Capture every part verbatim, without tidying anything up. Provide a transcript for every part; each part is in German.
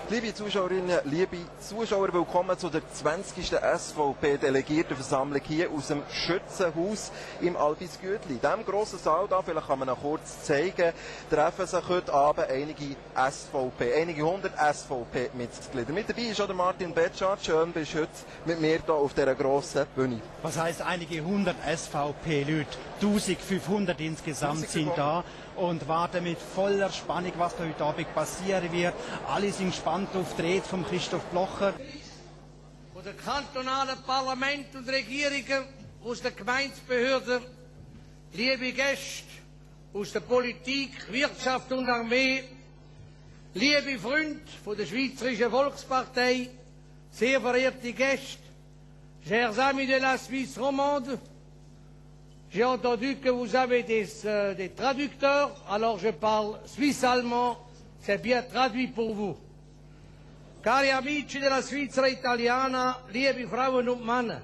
Liebe Zuschauerinnen, liebe Zuschauer, willkommen zu der zwanzigsten S V P-Delegiertenversammlung hier aus dem Schützenhaus im Albisgütli. In diesem grossen Saal, da, vielleicht kann man noch kurz zeigen, treffen sich heute Abend einige S V P, einige hundert S V P-Mitglieder. Mit dabei ist auch der Martin Betschart. Schön, bist du heute mit mir hier auf dieser grossen Bühne. Was heisst einige hundert S V P-Leute? eintausendfünfhundert insgesamt sind da und warten mit voller Spannung, was da heute Abend passieren wird. Alle sind gespannt auf die Rede von Christoph Blocher. Von den kantonalen Parlamenten und Regierungen, aus den Gemeindebehörden, liebe Gäste aus der Politik, Wirtschaft und Armee, liebe Freunde von der Schweizerischen Volkspartei, sehr verehrte Gäste, chers amis de la Suisse romande, j'ai entendu que vous avez des, euh, des traducteurs, alors je parle suisse-allemand, c'est bien traduit pour vous. Cari amici della Svizzera italiana, liebe Frauen und Männer,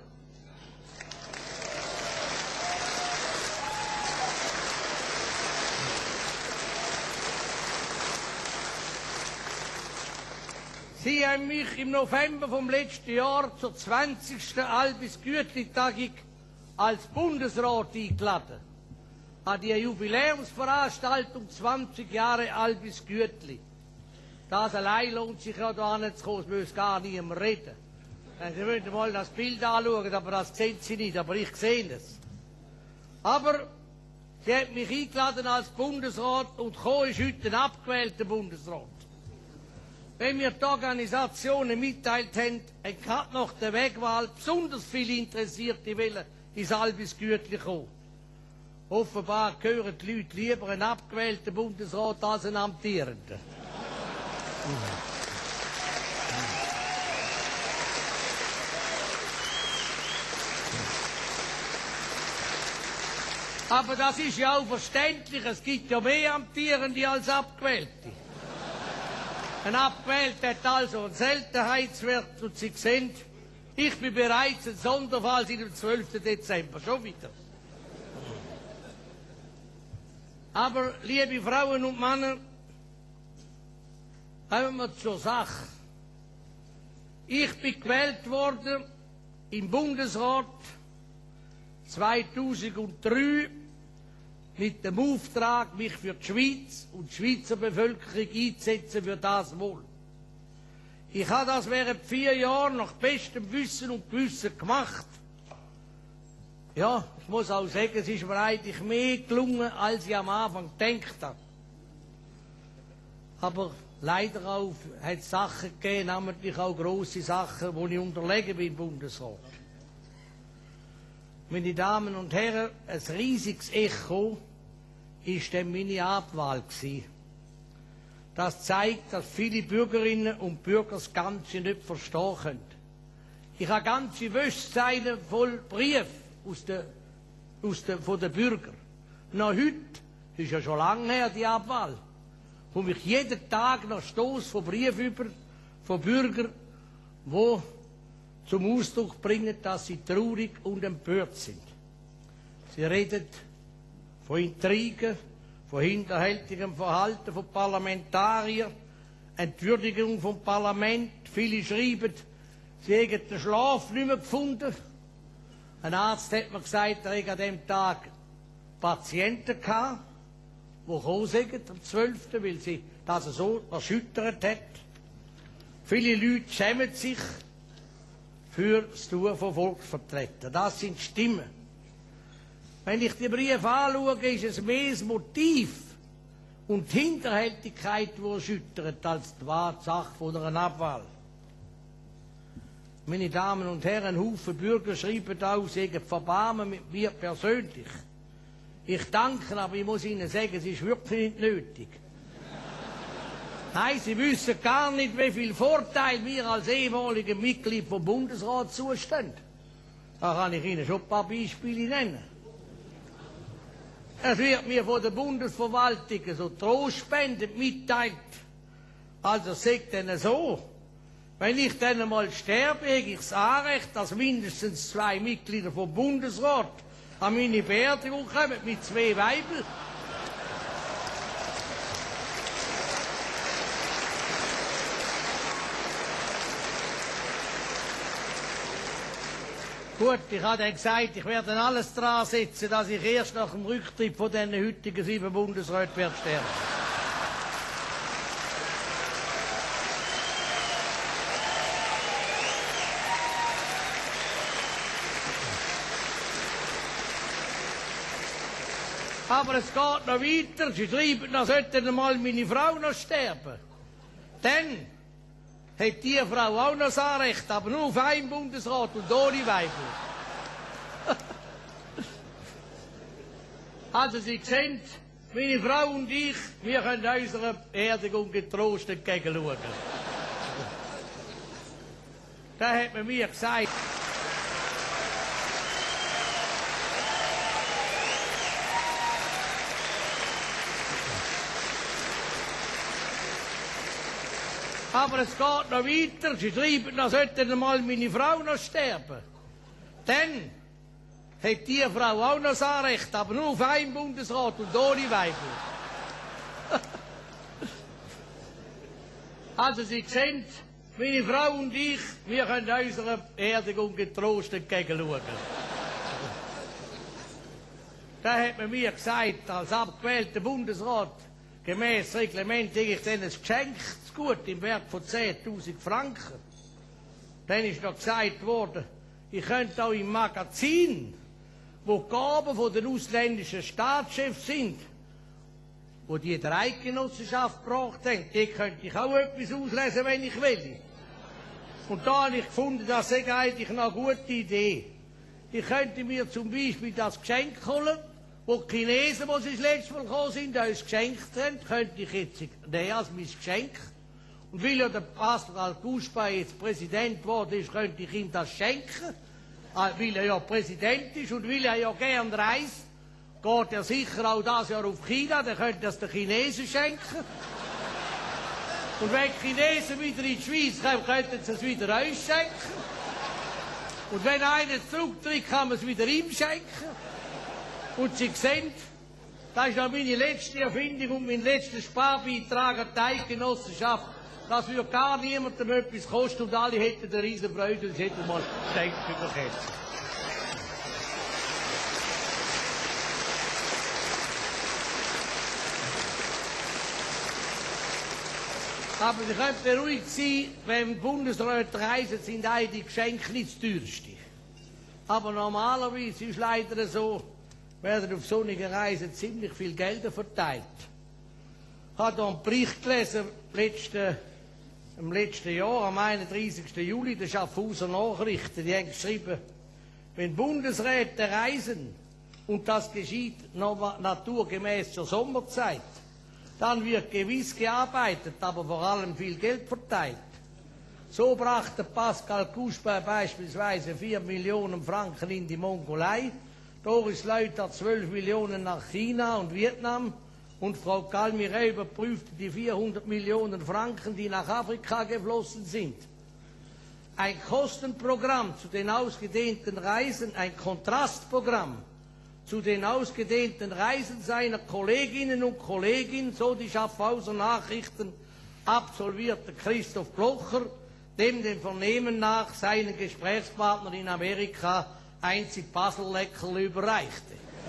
Sie haben mich im November vom letzten Jahr zur zwanzigsten Albisgütli-Tagung als Bundesrat eingeladen. An die Jubiläumsveranstaltung zwanzig Jahre Albisgütli. Das allein lohnt sich ja da nicht zu kommen, es muss gar niemand reden. Sie müssen mal das Bild anschauen, aber das sehen Sie nicht, aber ich sehe es. Aber Sie haben mich eingeladen als Bundesrat und gekommen ist heute ein abgewählter Bundesrat. Wenn mir die Organisationen mitteilt haben, hat gerade nach der Wegwahl besonders viele Interessierte wollen ins Albisgütli kommen. Offenbar gehören die Leute lieber einen abgewählten Bundesrat als einen amtierenden. Aber das ist ja auch verständlich, es gibt ja mehr Amtierende als Abgewählte. Ein Abgewählter hat also einen Seltenheitswert und Sie sehen, ich bin bereits ein Sonderfall seit dem zwölften Dezember, schon wieder. Aber, liebe Frauen und Männer, kommen wir zur Sache. Ich bin gewählt worden im Bundesrat zweitausenddrei mit dem Auftrag, mich für die Schweiz und die Schweizer Bevölkerung einzusetzen für das Wohl. Ich habe das während vier Jahren nach bestem Wissen und Gewissen gemacht. Ja, ich muss auch sagen, es ist mir eigentlich mehr gelungen, als ich am Anfang gedacht habe. Aber leider auch hat es Sachen gegeben, namentlich auch grosse Sachen, wo ich unterlegen bin im Bundesrat. Meine Damen und Herren, ein riesiges Echo war dann meine Abwahl. Das zeigt, dass viele Bürgerinnen und Bürger das Ganze nicht verstehen können. Ich habe ganze Wäschzeilen voll Briefe aus der, aus der, von den Bürgern. Noch heute, das ist ja schon lange her, die Abwahl, komme ich jeden Tag noch Stoß von Briefen über, von Bürgern, die zum Ausdruck bringen, dass sie traurig und empört sind. Sie reden von Intrigen, von hinterhältigem Verhalten von Parlamentariern, Entwürdigung vom Parlament. Viele schreiben, sie hätten den Schlaf nicht mehr gefunden. Ein Arzt hat mir gesagt, er hätte an diesem Tag Patienten gehabt, die gekommen sind am zwölften weil sie das so erschüttert hat. Viele Leute schämen sich für das Tun von Volksvertretern. Das sind Stimmen. Wenn ich die Briefe anschaue, ist es mehr das Motiv und die Hinterhältigkeit, die erschüttert, als die Sache von einer Abwahl. Meine Damen und Herren, ein Haufen Bürger schreiben auch, sie hätten Verbarmen mit mir persönlich. Ich danke, aber ich muss Ihnen sagen, es ist wirklich nicht nötig. Nein, Sie wissen gar nicht, wie viel Vorteil mir als ehemaliger Mitglied vom Bundesrat zustehen. Da kann ich Ihnen schon ein paar Beispiele nennen. Es wird mir von der Bundesverwaltung so Trostspenden mitteilt. Also sagt denn so, wenn ich dann einmal sterbe, habe ich das Anrecht, dass mindestens zwei Mitglieder vom Bundesrat an meine Beerdigung kommen mit zwei Weibeln. Gut, ich habe dann gesagt, ich werde alles dran setzen, dass ich erst nach dem Rücktritt von den heutigen sieben Bundesräten werde sterben. Aber es geht noch weiter. Sie schreiben, dann sollte einmal meine Frau noch sterben. Dann hat die Frau auch noch das Anrecht, aber nur auf einen Bundesrat und ohne Weibel. Also Sie sehen, meine Frau und ich, wir können unserer Beerdigung getrost entgegenschauen. Da hat man mir gesagt. Aber es geht noch weiter. Sie schreiben, dann sollte einmal meine Frau noch sterben. Dann hat die Frau auch noch das Anrecht, aber nur auf einen Bundesrat und ohne Weibel. Also Sie sehen, meine Frau und ich, wir können unserer Beerdigung getrost entgegenschauen. Da hat man mir gesagt, als abgewählter Bundesrat, gemäß Reglement, kriege ich dann ein Geschenk zu gut im Wert von zehntausend Franken. Dann ist noch gesagt worden, ich könnte auch im Magazin, wo die Gaben von den ausländischen Staatschefs sind, wo die der Eidgenossenschaft gebracht haben, die könnte ich auch etwas auslesen, wenn ich will. Und da habe ich gefunden, das sei eigentlich noch eine gute Idee. Ich könnte mir zum Beispiel das Geschenk holen, wo die Chinesen, die sie das letzte Mal gekommen sind, uns geschenkt haben, könnte ich jetzt nehmen als mein Geschenk. Und weil ja der Pastor Al-Kuspa jetzt Präsident geworden ist, könnte ich ihm das schenken. Weil er ja Präsident ist und weil er ja gern reist, geht er sicher auch das Jahr auf China, dann könnte er es den Chinesen schenken. Und wenn die Chinesen wieder in die Schweiz kommen, könnten sie es wieder uns schenken. Und wenn einer zurücktritt, kann man es wieder ihm schenken. Und Sie sehen, das ist auch meine letzte Erfindung und mein letzter Sparbeitrag an die Eidgenossenschaft. Das würde gar niemandem etwas kosten und alle hätten eine riesen Freude und sie hätten mal geschenkt bekommen. Aber Sie können beruhigt sein, wenn Bundesräte reisen, sind die Geschenke nicht das teuerste. Aber normalerweise ist es leider so, werden auf solchen Reisen ziemlich viel Geld verteilt. Ich habe hier einen Bericht gelesen, letzte, im letzten Jahr, am einunddreißigsten Juli, der Schaffhauser Nachrichten, die haben geschrieben, wenn Bundesräte reisen und das geschieht naturgemäß zur Sommerzeit, dann wird gewiss gearbeitet, aber vor allem viel Geld verteilt. So brachte Pascal Kuspa beispielsweise vier Millionen Franken in die Mongolei, Doris Leuter zwölf Millionen nach China und Vietnam und Frau Kalmire überprüfte die vierhundert Millionen Franken, die nach Afrika geflossen sind. Ein Kostenprogramm zu den ausgedehnten Reisen, ein Kontrastprogramm zu den ausgedehnten Reisen seiner Kolleginnen und Kollegen, so die Schaffhauser Nachrichten, absolvierte Christoph Blocher, dem dem Vernehmen nach seinen Gesprächspartner in Amerika einzig Baselleckerl überreichte.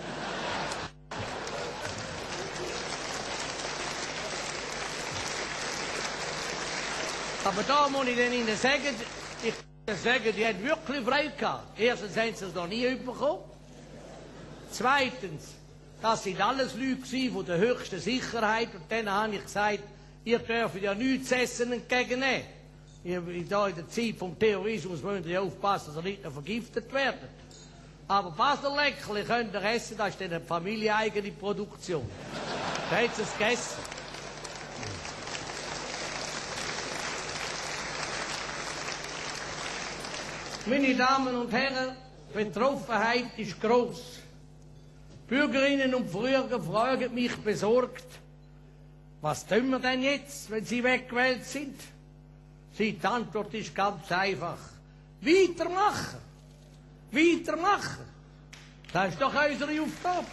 Aber da muss ich Ihnen sagen, ich kann sagen, die haben wirklich frei gehabt. Erstens haben sie es noch nie bekommen. Zweitens, das sind alles Leute von der höchsten Sicherheit. Und dann habe ich gesagt, ihr dürft ja nichts zu essen entgegennehmen. In der Zeit vom Terrorismus müsst ihr aufpassen, dass ihr nicht noch vergiftet werdet. Aber Baselleckerli könnt ihr essen, das ist eine familieneigene Produktion. Da hat es gegessen. Meine Damen und Herren, die Betroffenheit ist gross. Bürgerinnen und Bürger fragen mich besorgt, was tun wir denn jetzt, wenn sie weggewählt sind? Die Antwort ist ganz einfach. Weitermachen. Weitermachen. Das ist doch unsere Aufgabe.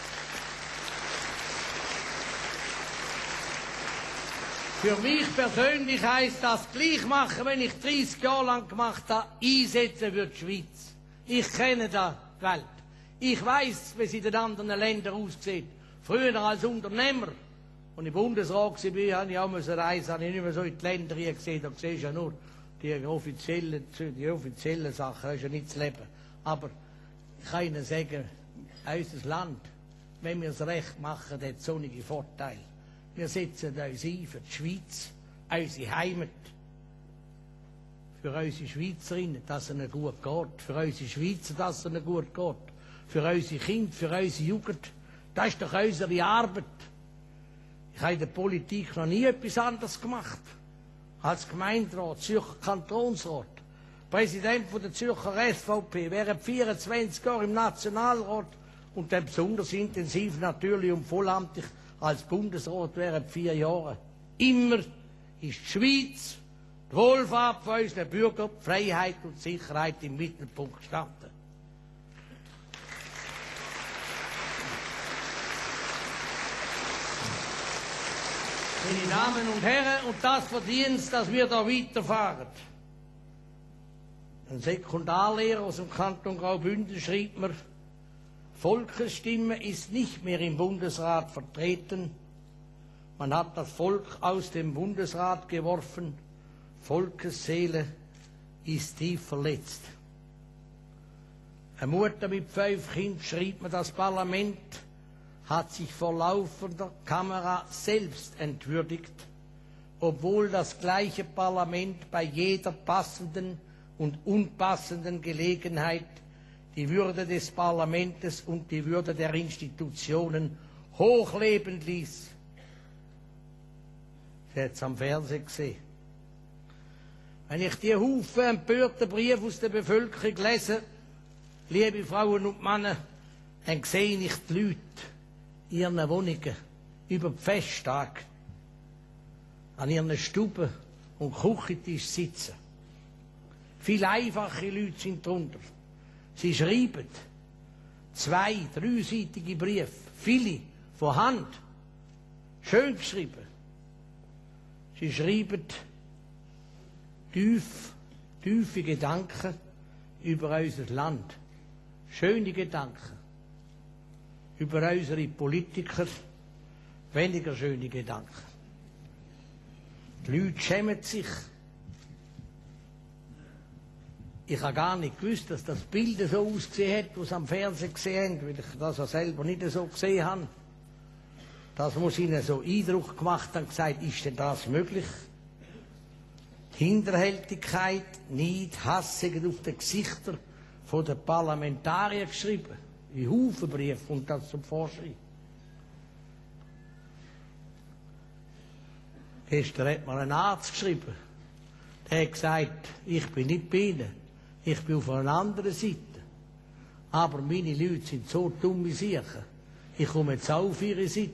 Für mich persönlich heisst das gleich machen, wenn ich dreißig Jahre lang gemacht habe, einsetzen für die Schweiz. Ich kenne die Welt. Ich weiß, wie es in den anderen Ländern aussieht. Früher als Unternehmer, als ich im Bundesrat war, habe ich auch reisen müssen, habe ich nicht mehr so in die Länder gesehen. Da siehst du ja nur die offiziellen, die offiziellen Sachen, das ist ja nicht das Leben. Aber ich kann Ihnen sagen, unser Land, wenn wir es recht machen, hat sonnige Vorteile. Wir setzen uns ein für die Schweiz, unsere Heimat. Für unsere Schweizerinnen, dass es ihnen gut geht. Für unsere Schweizer, dass es ihnen gut geht. Für unsere Kinder, für unsere Jugend. Das ist doch unsere Arbeit. Ich habe in der Politik noch nie etwas anderes gemacht. Als Gemeinderat, Zürcher Kantonsrat, Präsident von der Zürcher S V P, während vierundzwanzig Jahre im Nationalrat und dann besonders intensiv natürlich und vollamtlich als Bundesrat während vier Jahren. Immer ist die Schweiz, die Wohlfahrt von unseren Bürgern, die Freiheit und Sicherheit im Mittelpunkt gestanden. Meine Damen und Herren, und das verdient, dass wir da weiterfahren. Ein Sekundarlehrer aus dem Kanton Graubünden schrieb mir, Volkesstimme ist nicht mehr im Bundesrat vertreten. Man hat das Volk aus dem Bundesrat geworfen. Volkesseele ist tief verletzt. Eine Mutter mit fünf Kindern schrieb mir, das Parlament hat sich vor laufender Kamera selbst entwürdigt, obwohl das gleiche Parlament bei jeder passenden und unpassenden Gelegenheit die Würde des Parlaments und die Würde der Institutionen hochleben ließ. Sie hat es am Fernsehen gesehen. Wenn ich die Haufen empörten Briefe aus der Bevölkerung lese, liebe Frauen und Männer, dann sehe ich die Leute in ihren Wohnungen über die Festtage an ihren Stuben und Küchentisch sitzen. Viele einfache Leute sind drunter. Sie schreiben zwei-, dreiseitige Briefe, viele von Hand, schön geschrieben. Sie schreiben tief, tiefe Gedanken über unser Land, schöne Gedanken über unsere Politiker, weniger schöne Gedanken. Die Leute schämen sich. Ich habe gar nicht gewusst, dass das Bild so ausgesehen hat, was sie am Fernsehen gesehen haben, weil ich das ja selber nicht so gesehen habe. Das muss ihnen so Eindruck gemacht haben, gesagt, ist denn das möglich? Hinterhältigkeit, Neid, Hass sind auf den Gesichtern der Parlamentarier geschrieben. In Haufenbrief kommt das zum Vorschein. Gestern hat mir ein Arzt geschrieben, der hat gesagt, ich bin nicht bei Ihnen, ich bin auf einer anderen Seite. Aber meine Leute sind so dumm wie sie. Ich komme jetzt auch auf ihre Seite.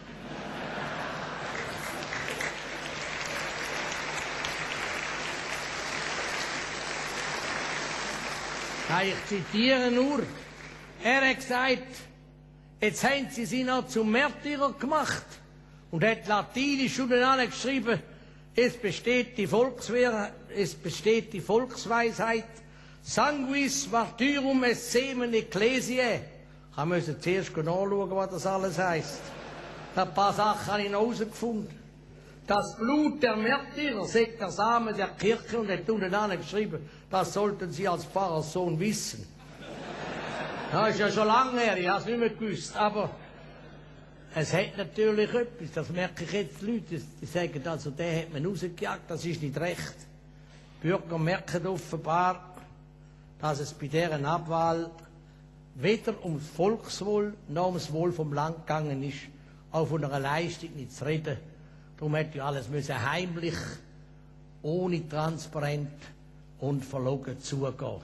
Ja, ich zitiere nur. Er hat gesagt, jetzt haben sie sie noch zum Märtyrer gemacht und hat latinisch unten geschrieben, es besteht die Volkswehr, es besteht die Volksweisheit, sanguis martyrum es semen ecclesiae. Ich musste zuerst nachschauen, was das alles heisst. Ein paar Sachen habe ich noch herausgefunden. Das Blut der Märtyrer sagt der Samen der Kirche und hat unten geschrieben, das sollten Sie als Pfarrerssohn wissen. Das ist ja schon lange her, ich habe es nicht mehr gewusst, aber es hat natürlich etwas, das merke ich jetzt, die Leute, die sagen, also der hat man rausgejagt, das ist nicht recht. Die Bürger merken offenbar, dass es bei dieser Abwahl weder ums Volkswohl noch ums Wohl vom Land gegangen ist, auch von einer Leistung nicht zu reden. Darum hätte ja alles müssen heimlich, ohne transparent und verlogen zugehen.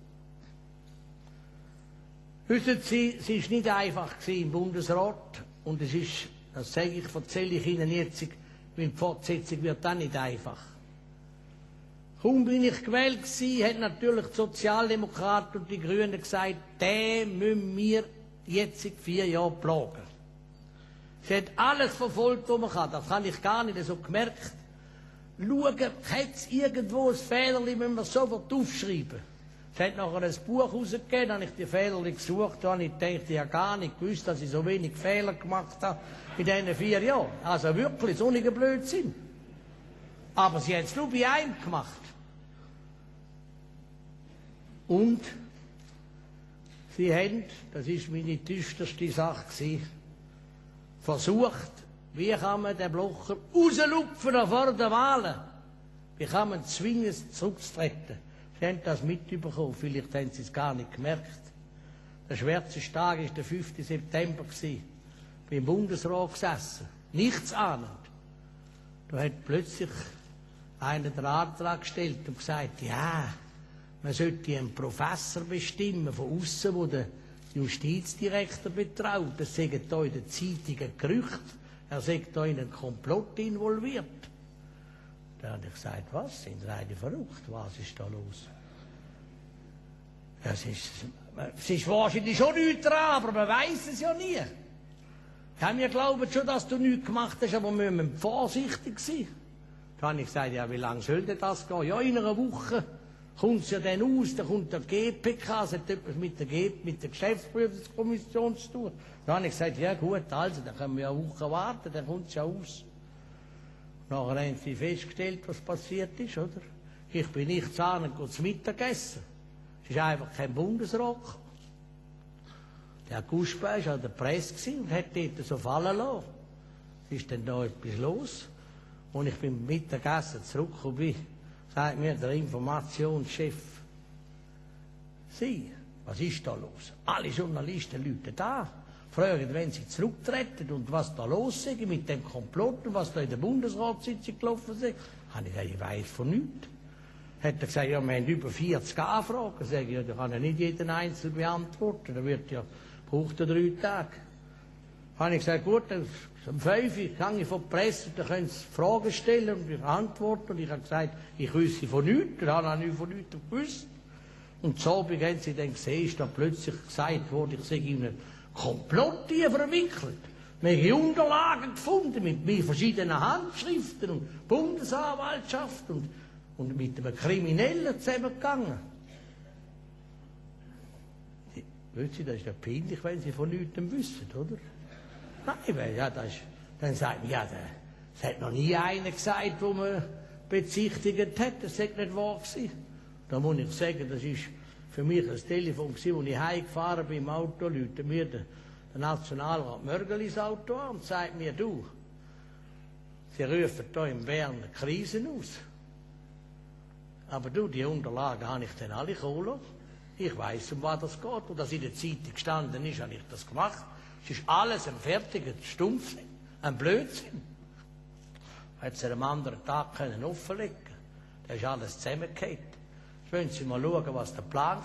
Wissen Sie, es war nicht einfach im Bundesrat und es ist, das sage ich, erzähle ich Ihnen jetzt, weil die Fortsetzung wird dann nicht einfach. Kaum bin ich gewählt gewesen, hat natürlich die Sozialdemokraten und die Grünen gesagt, den müssen wir jetzt vier Jahre plagen. Sie hat alles verfolgt, was man kann. Das habe ich gar nicht so gemerkt. Schauen, hat es irgendwo ein Fehler, müssen wir sofort aufschreiben. Es hat nachher ein Buch herausgegeben, da habe ich die Fehler gesucht, da habe ich gedacht, ich habe gar nicht gewusst, dass ich so wenig Fehler gemacht habe in diesen vier Jahren. Also wirklich, so ein Blödsinn. Aber sie haben es nur bei einem gemacht. Und sie haben, das ist meine düsterste Sache gewesen, versucht, wie kann man den Blocher rauslupfen vor der Wahlen? Wie kann man zwingen, zurückzutreten? Sie haben das mitbekommen, vielleicht haben sie es gar nicht gemerkt. Der schwärzeste Tag war der fünfte September. Ich bin im Bundesrat gesessen, nichts ahnend. Da hat plötzlich einer den Antrag gestellt und gesagt, ja, man sollte einen Professor bestimmen von außen, der den Justizdirektor betraut. Das sagen hier in den Zeitungen Gerüchte. Er sagt hier in einen Komplott involviert. Da habe ich gesagt, was? Sind beide verrückt? Was ist da los? Es ist, es ist wahrscheinlich schon nichts dran, aber man weiß es ja nie. Ich habe mir geglaubt schon, dass du nichts gemacht hast, aber wir müssen vorsichtig sein. Da habe ich gesagt, ja, wie lange soll denn das gehen? Ja, in einer Woche kommt es ja dann aus, dann kommt der G P K, es hat etwas mit der, G mit der Geschäftsprüfungskommission zu tun. Da habe ich gesagt, ja gut, also, dann können wir ja eine Woche warten, dann kommt es ja aus. Nachher haben sie festgestellt, was passiert ist, oder? Ich bin nichts ahnend, gehe zum Mittagessen. Es ist einfach kein Bundesrat. Der Guspe war an der Presse und hat dort so fallen lassen. Es ist dann da etwas los. Und ich bin Mittagessen zurückgekommen bin, sagt mir der Informationschef, Sie, was ist da los? Alle Journalisten Leute da, fragen, wenn sie zurücktreten und was da los ist mit dem Komplott und was da in der Bundesratssitzung gelaufen ist. Habe ich gesagt, ich weiss von nichts. Hat er gesagt, ja, wir haben über vierzig Anfragen. Sag ich, ja, da kann er nicht jeden einzeln beantworten. Da wird ja, braucht er drei Tage. Habe ich gesagt, gut, dann um fünf Uhr gehe ich von der Presse, da können Sie Fragen stellen und ich antworten. Und ich habe gesagt, ich wüsste von nichts, da habe ich nicht von nichts gewusst. Und zu Abend haben sie dann gesehen, ist da plötzlich gesagt worden, ich sei in einen Komplott hier verwickelt. Wir haben Unterlagen gefunden mit, mit verschiedenen Handschriften und Bundesanwaltschaft und, und mit einem Kriminellen zusammengegangen. Wissen Sie, das ist ja peinlich, wenn Sie von nichts wissen, oder? Nein, weil, ja, das ist, dann sagt man, ja, das hat noch nie einer gesagt, wo man bezichtigt hat, das sei nicht wahr gewesen. Da muss ich sagen, das ist für mich ein Telefon gewesen, als ich heimgefahren bin im Auto, läutet mir der, der Nationalrat Mörgeli ins Auto an und sagt mir, du, Sie rufen hier in Bern eine Krise aus. Aber du, die Unterlagen habe ich dann alle geholt. Ich weiss, um was das geht. Und dass in der Zeitung gestanden ist, habe ich das gemacht. Es ist alles ein fertiger Stumpfsinn, ein Blödsinn. Hätte es am anderen Tag können offenlegen können. Da ist alles zusammengefallen. Jetzt wollen Sie mal schauen, was der Plan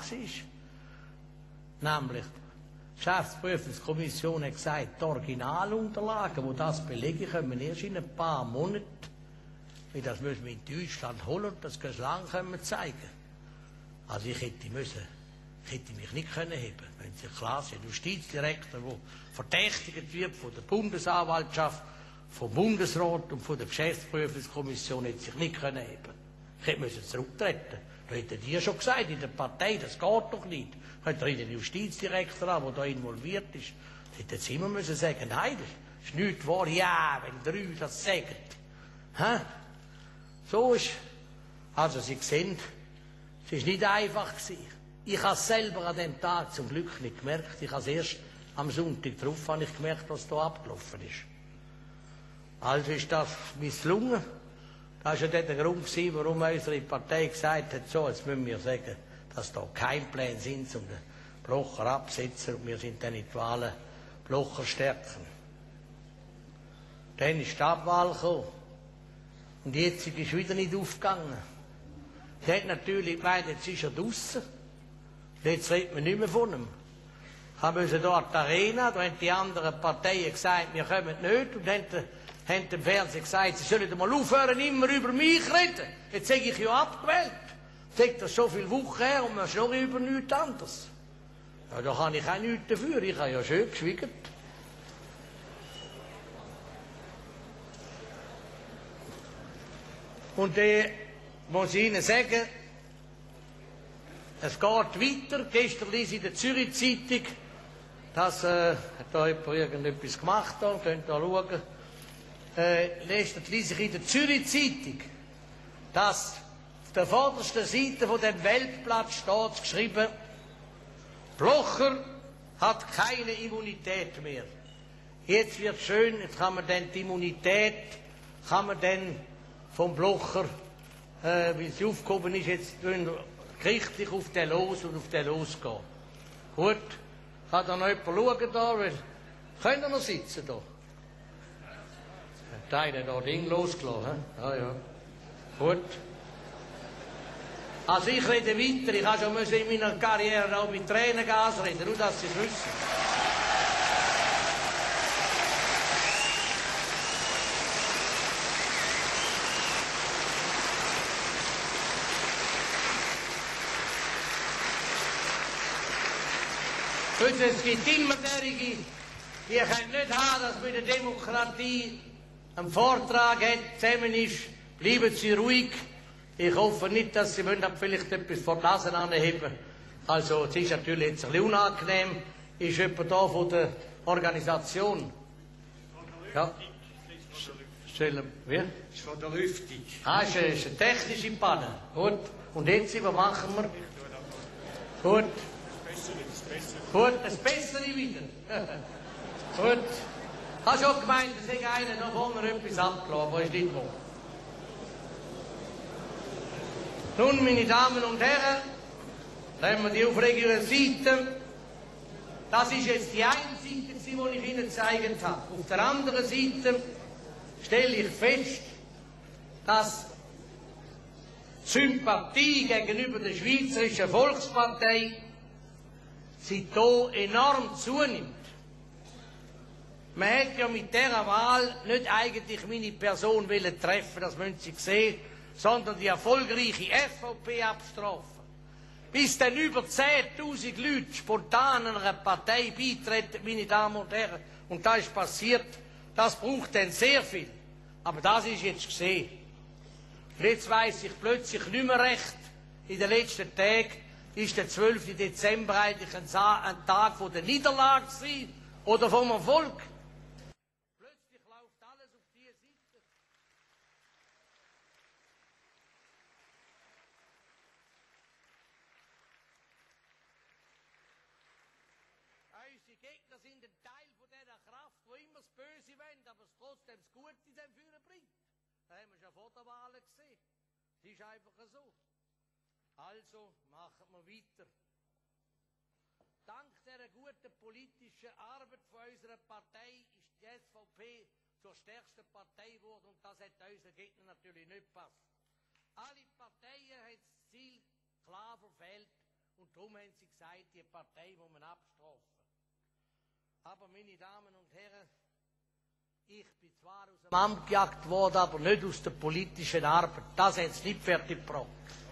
war. Nämlich, die Geschäftsprüfungskommission hat gesagt, die Originalunterlagen, die das belegen, kommen erst in ein paar Monaten. Weil das müssen wir in Deutschland holen und das können lang zeigen. Also ich hätte müssen, ich hätte mich nicht können heben, wenn Sie klar sind. Der Justizdirektor, der verdächtigt wird von der Bundesanwaltschaft, vom Bundesrat und von der Geschäftsprüfungskommission, hätte sich nicht können heben. Ich hätte müssen zurücktreten. Da hätten die schon gesagt, in der Partei, das geht doch nicht. Könnt ihr den Justizdirektor an, der da involviert ist, hätten sie immer müssen sagen, nein, das ist nichts wahr, ja, wenn drei das sagen. Hä? So ist, also Sie sehen, es war nicht einfach gewesen. Ich habe es selber an dem Tag zum Glück nicht gemerkt. Ich habe es erst am Sonntag drauf habe ich gemerkt, was da abgelaufen ist. Also ist das misslungen. Das war ja der Grund, warum unsere Partei gesagt hat, so, jetzt müssen wir sagen, dass da kein Plan sind, um den Blocher abzusetzen und wir sind dann in die Wahlen Blocher stärken. Dann ist die Abwahl gekommen. Und jetzt ist es wieder nicht aufgegangen. Sie hat natürlich gemeint, jetzt ist er draussen. Jetzt redet man nicht mehr von ihm. Wir müssen dort die Arena, da haben die anderen Parteien gesagt, wir kommen nicht. Und dann haben dem Fernsehen gesagt, sie sollen mal aufhören, immer über mich reden. Jetzt sage ich ja abgewählt. Sagt das so viele Wochen her und man ist noch über nichts anderes. Ja, da kann ich auch nichts dafür. Ich habe ja schön geschwiegen. Und äh, muss ich Ihnen sagen, Es geht weiter. Gestern lese ich in der Zürich Zeitung, dass äh, hat da jemand irgendetwas gemacht hat. Könnt ihr schauen. Äh, lese ich in der Zürich Zeitung, dass auf der vordersten Seite von dem Weltblatt steht geschrieben, Blocher hat keine Immunität mehr. Jetzt wird schön, jetzt kann man dann die Immunität, kann man dann vom Blocher, äh, wie sie aufgehoben ist, jetzt gerichtlich auf den los und auf den losgehen. Gut, kann da noch jemand schauen da? Können wir noch sitzen da? Der eine da Ding losgelassen, he? Ja, ja. Gut. Also ich rede weiter, ich habe schon in meiner Karriere auch mit Tränengas reden, nur dass Sie es wissen. Es gibt immer derige, die können nicht haben, dass mit der Demokratie ein Vortrag hat, zusammen ist, bleiben Sie ruhig. Ich hoffe nicht, dass Sie wollen, vielleicht etwas vor die Nase anheben. Also, es ist natürlich jetzt ein bisschen unangenehm. Ist jemand da von der Organisation? Ja. Stellen, wie? Das ist von der Lüftung. Ah, ist eine, ist eine technische Panne. Gut. Und jetzt, was machen wir? Gut. Gut, das Bessere wieder. Gut. Ich habe schon gemeint, es hätte einer noch vorne etwas abgelassen, aber ist nicht wahr. Nun, meine Damen und Herren, nehmen wir die Aufregung an Seite. Das ist jetzt die eine Seite, die ich Ihnen gezeigt habe. Auf der anderen Seite stelle ich fest, dass die Sympathie gegenüber der Schweizerischen Volkspartei sich hier enorm zunimmt. Man hätte ja mit dieser Wahl nicht eigentlich meine Person treffen, das müssen Sie sehen, sondern die erfolgreiche F V P abstrafen. Bis dann über zehntausend Leute spontan einer Partei beitreten, meine Damen und Herren, und das ist passiert, das braucht dann sehr viel. Aber das ist jetzt gesehen. Und jetzt weiss ich plötzlich nicht mehr recht, in den letzten Tagen, ist der zwölfte Dezember eigentlich ein, ein Tag von der Niederlage gewesen oder vom Erfolg? Plötzlich läuft alles auf diese Seite. Unsere Gegner sind ein Teil von dieser Kraft, wo immer das Böse wollen, aber es trotzdem das Gute dann führen bringt. Das haben wir schon vor der Wahl gesehen. Das ist einfach so. Also machen wir weiter. Dank dieser guten politischen Arbeit von unserer Partei ist die S V P zur stärksten Partei geworden und das hat unseren Gegnern natürlich nicht gepasst. Alle Parteien haben das Ziel klar verfehlt und darum haben sie gesagt, die Partei muss man abstrafen. Aber meine Damen und Herren, ich bin zwar aus dem Amt gejagt worden, aber nicht aus der politischen Arbeit. Das haben sie nicht fertig gebracht.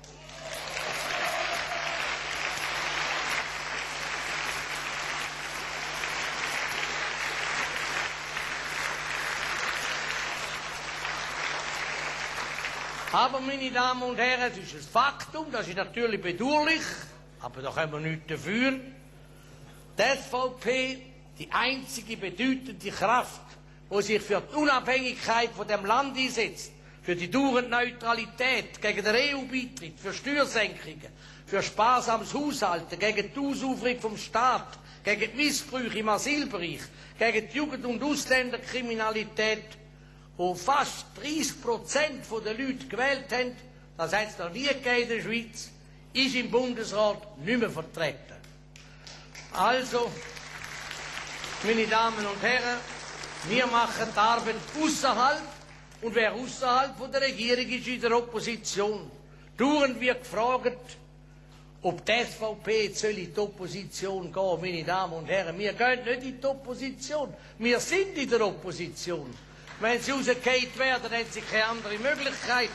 Aber, meine Damen und Herren, es ist ein Faktum, das ist natürlich bedauerlich, aber da können wir nichts dafür. Die S V P, die einzige bedeutende Kraft, die sich für die Unabhängigkeit von dem Land einsetzt, für die dauernde Neutralität, gegen den E U-Beitritt, für Steuersenkungen, für sparsames Haushalten, gegen die Ausuferung vom Staat, gegen die Missbrüche im Asylbereich, gegen die Jugend- und Ausländerkriminalität, wo fast dreißig Prozent der Leute gewählt haben, das hat es noch nie gegeben in der Schweiz, ist im Bundesrat nicht mehr vertreten. Also, meine Damen und Herren, wir machen die Arbeit außerhalb und wer außerhalb der Regierung ist, in der Opposition. Dauernd wird gefragt, ob die S V P jetzt in die Opposition gehen, meine Damen und Herren. Wir gehen nicht in die Opposition, wir sind in der Opposition. Wenn sie rausgefallen werden, haben sie keine andere Möglichkeit.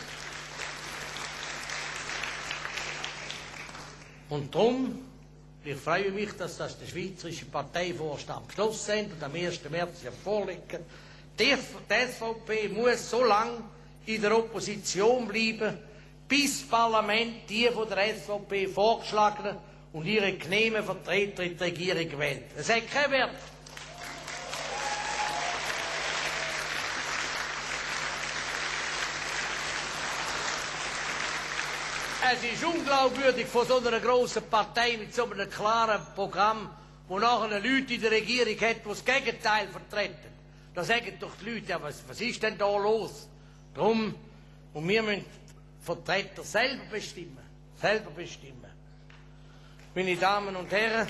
Und darum, ich freue mich, dass das der Schweizerische Parteivorstand beschlossen hat und am ersten März ja vorliegen. Die S V P muss so lange in der Opposition bleiben, bis das Parlament die von der S V P vorgeschlagenen und ihre genehmen Vertreter in die Regierung wählt. Es hat keinen Wert. Es ist unglaubwürdig von so einer grossen Partei mit so einem klaren Programm, wo nachher Leute in der Regierung hat, die das Gegenteil vertreten. Da sagen doch die Leute, ja, was, was ist denn da los? Drum, und wir müssen Vertreter selber bestimmen. Selber bestimmen. Meine Damen und Herren,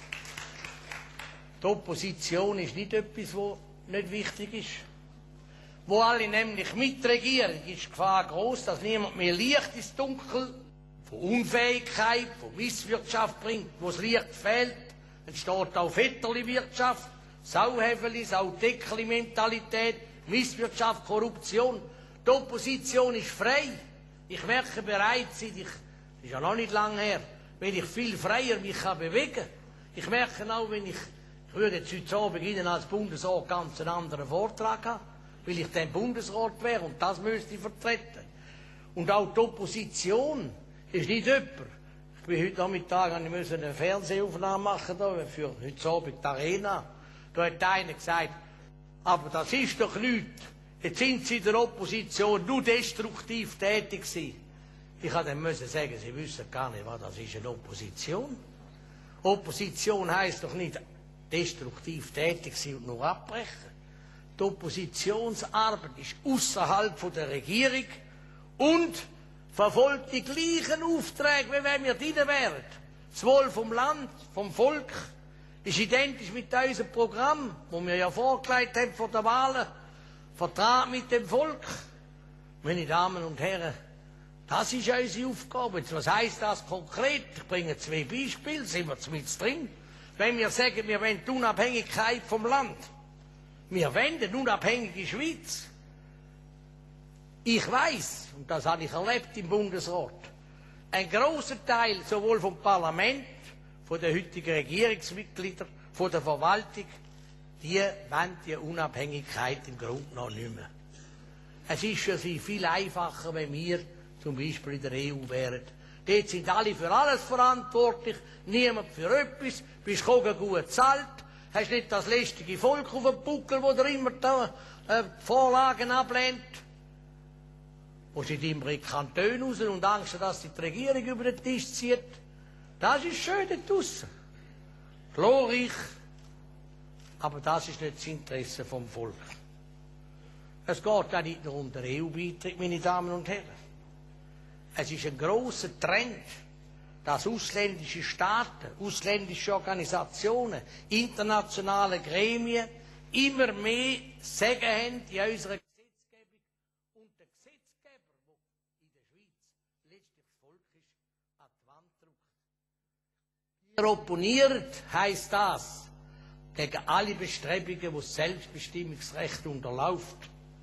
die Opposition ist nicht etwas, was nicht wichtig ist. Wo alle nämlich mitregieren, ist die Gefahr groß, dass niemand mehr Licht ins Dunkel von Unfähigkeit, von Misswirtschaft bringt. Wo das Licht fehlt, entsteht auch Vetterli-Wirtschaft, Sauhäfeli, Saudeckerli-Mentalität, Misswirtschaft, Korruption. Die Opposition ist frei. Ich merke bereits, seit ich, das ist ja noch nicht lange her, wenn ich viel freier mich kann bewegen kann. Ich merke auch, wenn ich, ich würde jetzt heute Abend Ihnen als Bundesrat ganz einen anderen Vortrag haben, weil ich dann Bundesrat wäre und das müsste ich vertreten. Und auch die Opposition ist nicht jemand. Ich bin heute Nachmittag eine Fernsehaufnahme machen da, für heute Abend die Arena. Da hat einer gesagt, aber das ist doch nichts. Jetzt sind Sie in der Opposition nur destruktiv tätig gewesen. Ich musste dann sagen, Sie wissen gar nicht, was das ist, eine Opposition. Opposition heisst doch nicht destruktiv tätig sein und nur abbrechen. Die Oppositionsarbeit ist außerhalb der Regierung und verfolgt die gleichen Aufträge, wie wenn wir drin wären. Das Wohl vom Land, vom Volk, ist identisch mit unserem Programm, das wir ja vorgelegt haben vor den Wahlen. Vertrag mit dem Volk. Meine Damen und Herren, das ist unsere Aufgabe. Jetzt, was heisst das konkret? Ich bringe zwei Beispiele, sind wir mit drin. Wenn wir sagen, wir wollen die Unabhängigkeit vom Land. Wir wollen eine unabhängige Schweiz. Ich weiß, und das habe ich erlebt im Bundesrat, ein grosser Teil sowohl vom Parlament, von den heutigen Regierungsmitgliedern, von der Verwaltung, die wollen die Unabhängigkeit im Grunde noch nicht mehr. Es ist für sie viel einfacher, wenn wir zum Beispiel in der E U wären. Dort sind alle für alles verantwortlich, niemand für etwas, bist gut gezahlt, hast nicht das lästige Volk auf dem Buckel, das dir immer da, äh, Vorlagen ablehnt. Wo sie immer in die Kantone raus und Angst, dass sie die Regierung über den Tisch zieht. Das ist schön dort draussen. Glorreich. Aber das ist nicht das Interesse vom Volk. Es geht auch nicht nur um den E U-Beitritt, meine Damen und Herren. Es ist ein grosser Trend, dass ausländische Staaten, ausländische Organisationen, internationale Gremien immer mehr Sagen haben in unserer Gesetzgebung. Und der Gesetzgeber, der in der Schweiz letztlich das Volk ist, an die Wand drückt. Wir opponieren, heisst das, gegen alle Bestrebungen, die das Selbstbestimmungsrecht unterläuft.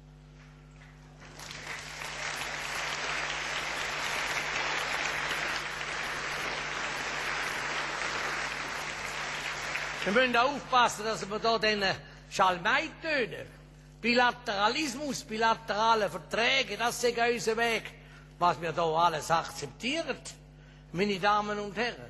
Wir müssen aufpassen, dass wir da den Schalmeitönen, Bilateralismus, bilaterale Verträge, das ist unser Weg, was wir da alles akzeptieren, meine Damen und Herren.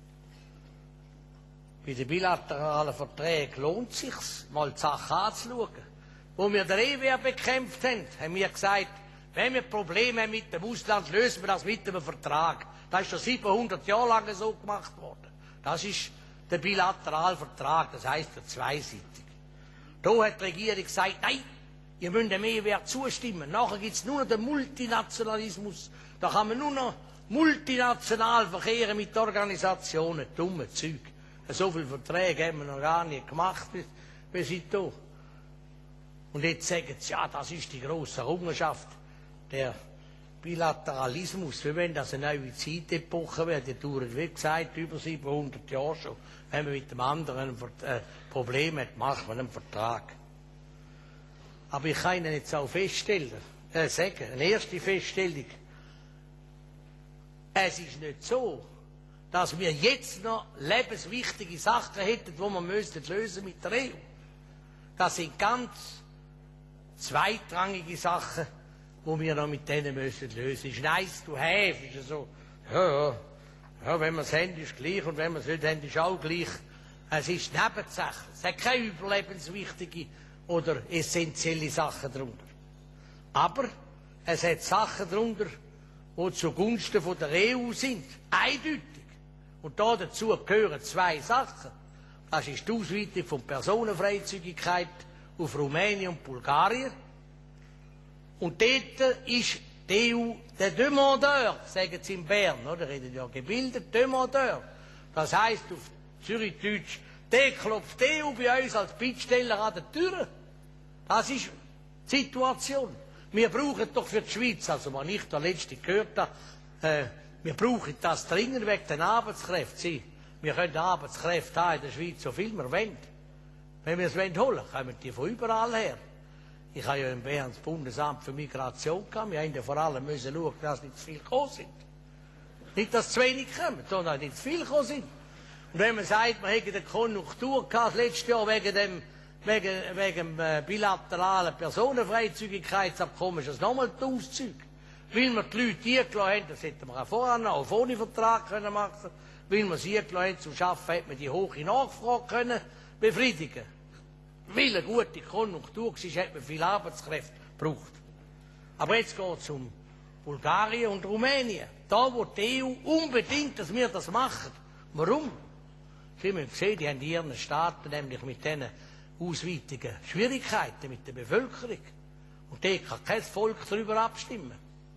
Bei den bilateralen Verträgen lohnt es sich, mal die Sache anzuschauen. Wo wir den E W R bekämpft haben, haben wir gesagt, wenn wir Probleme haben mit dem Ausland, lösen wir das mit einem Vertrag. Das ist schon siebenhundert Jahre lang so gemacht worden. Das ist der bilaterale Vertrag, das heisst der zweiseitig. Da hat die Regierung gesagt, nein, ihr müsst dem E W R zustimmen. Nachher gibt es nur noch den Multinationalismus. Da kann man nur noch multinational verkehren mit Organisationen. Dumme Zeug. So viele Verträge haben wir noch gar nicht gemacht bis, bis hier. Und jetzt sagen sie, ja, das ist die grosse Errungenschaft, der Bilateralismus. Wir wollen, dass eine neue Zeitepoche wird. Die dauert, wie gesagt, über siebenhundert Jahre schon. Wenn wir mit dem anderen ein äh, Problem haben, machen wir einen Vertrag. Aber ich kann Ihnen jetzt auch feststellen, äh, sagen, eine erste Feststellung. Es ist nicht so, dass wir jetzt noch lebenswichtige Sachen hätten, die wir müssten lösen mit der E U. Das sind ganz zweitrangige Sachen, wo wir noch mit denen müssen lösen. Ist nice to have, ist so, ja, ja, ja, wenn wir es haben, ist gleich, und wenn wir es nicht haben, ist auch gleich. Es ist Nebensache. Es hat keine überlebenswichtige oder essentielle Sachen darunter. Aber es hat Sachen darunter, die zugunsten von der E U sind. Eindeutig. Und da dazu gehören zwei Sachen. Das ist die Ausweitung von Personenfreizügigkeit auf Rumänien und Bulgarien. Und dort ist die E U der Demandeur, sagen sie in Bern, oder? Reden ja gebildet, Demandeur. Das heisst auf Zürichdeutsch, der klopft die E U bei uns als Bittsteller an der Tür. Das ist die Situation. Wir brauchen doch für die Schweiz, also was ich da letzte gehört habe, äh, wir brauchen das dringend wegen den Arbeitskräften. Sie, wir können Arbeitskräfte haben in der Schweiz, so viel wir wollen. Wenn wir es holen wollen, kommen die von überall her. Ich habe ja in Bern das Bundesamt für Migration gehabt. Wir mussten ja vor allem müssen schauen, dass nicht zu viel gekommen sind. Nicht, dass zu wenig kommen, sondern dass nicht zu viel gekommen sind. Und wenn man sagt, wir hätten eine Konjunktur gehabt, letztes Jahr wegen dem, wegen, wegen dem äh, bilateralen Personenfreizügigkeitsabkommen, ist das nochmal ein dummes Zeug. Weil wir die Leute eingeladen haben, das hätten wir auch vorher noch auf ohne Vertrag können machen, weil wir sie eingeladen haben zum Arbeiten, hätte man die hohe Nachfrage können befriedigen. Weil eine gute Konjunktur war, hat man viele Arbeitskräfte gebraucht. Aber jetzt geht es um Bulgarien und Rumänien. Da wo die E U unbedingt, dass wir das machen. Warum? Sie haben gesehen, die haben in ihren Staaten nämlich mit diesen Ausweitungen Schwierigkeiten mit der Bevölkerung. Und da kann kein Volk darüber abstimmen.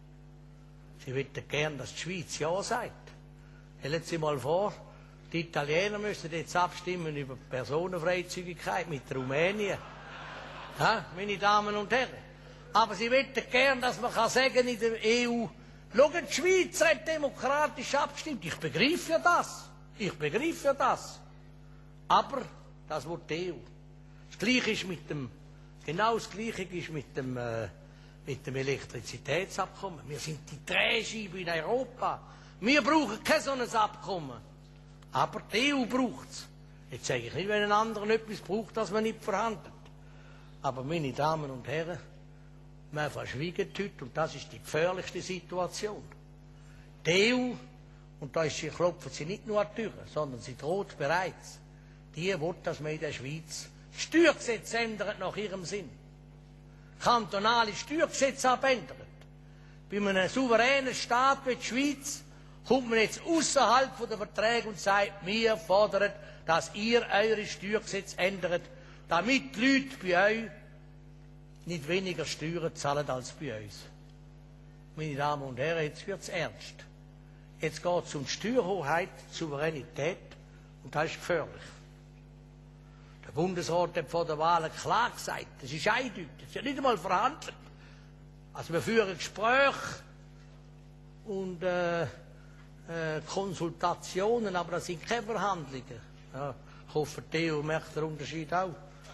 Sie möchten gern, dass die Schweiz Ja sagt. Stellen Sie mal vor, die Italiener müssen jetzt abstimmen über Personenfreizügigkeit mit Rumänien. Ja, meine Damen und Herren. Aber sie möchten gern, dass man kann sagen in der E U, schauen, die Schweiz hat demokratisch abgestimmt. Ich begreife ja das. Ich begreife ja das. Aber das wird die E U. Das Gleiche ist mit dem, genau das Gleiche ist mit dem, äh, mit dem Elektrizitätsabkommen. Wir sind die Drehscheibe in Europa. Wir brauchen kein solches Abkommen. Aber die E U braucht es. Jetzt sage ich nicht, wenn ein anderer etwas braucht, das man nicht verhandelt. Aber meine Damen und Herren, man verschwiegt heute, und das ist die gefährlichste Situation. Die E U, und da ist sie, klopfen sie nicht nur an die Türen, sondern sie droht bereits. Die will, dass man in der Schweiz Steuergesetze ändert nach ihrem Sinn. Kantonale Steuergesetze abändert. Bei einem souveränen Staat wie die Schweiz kommt man jetzt außerhalb der Verträge und sagt, wir fordern, dass ihr eure Steuergesetze ändert, damit die Leute bei euch nicht weniger Steuern zahlen als bei uns. Meine Damen und Herren, jetzt wird es ernst. Jetzt geht es um die Steuerhoheit, die Souveränität, und das ist gefährlich. Der Bundesrat hat vor der Wahl klar gesagt, das ist eindeutig, das ist ja nicht einmal verhandelt. Also wir führen Gespräche und äh, äh, Konsultationen, aber das sind keine Verhandlungen. Ja, ich hoffe, Theo merkt den Unterschied auch.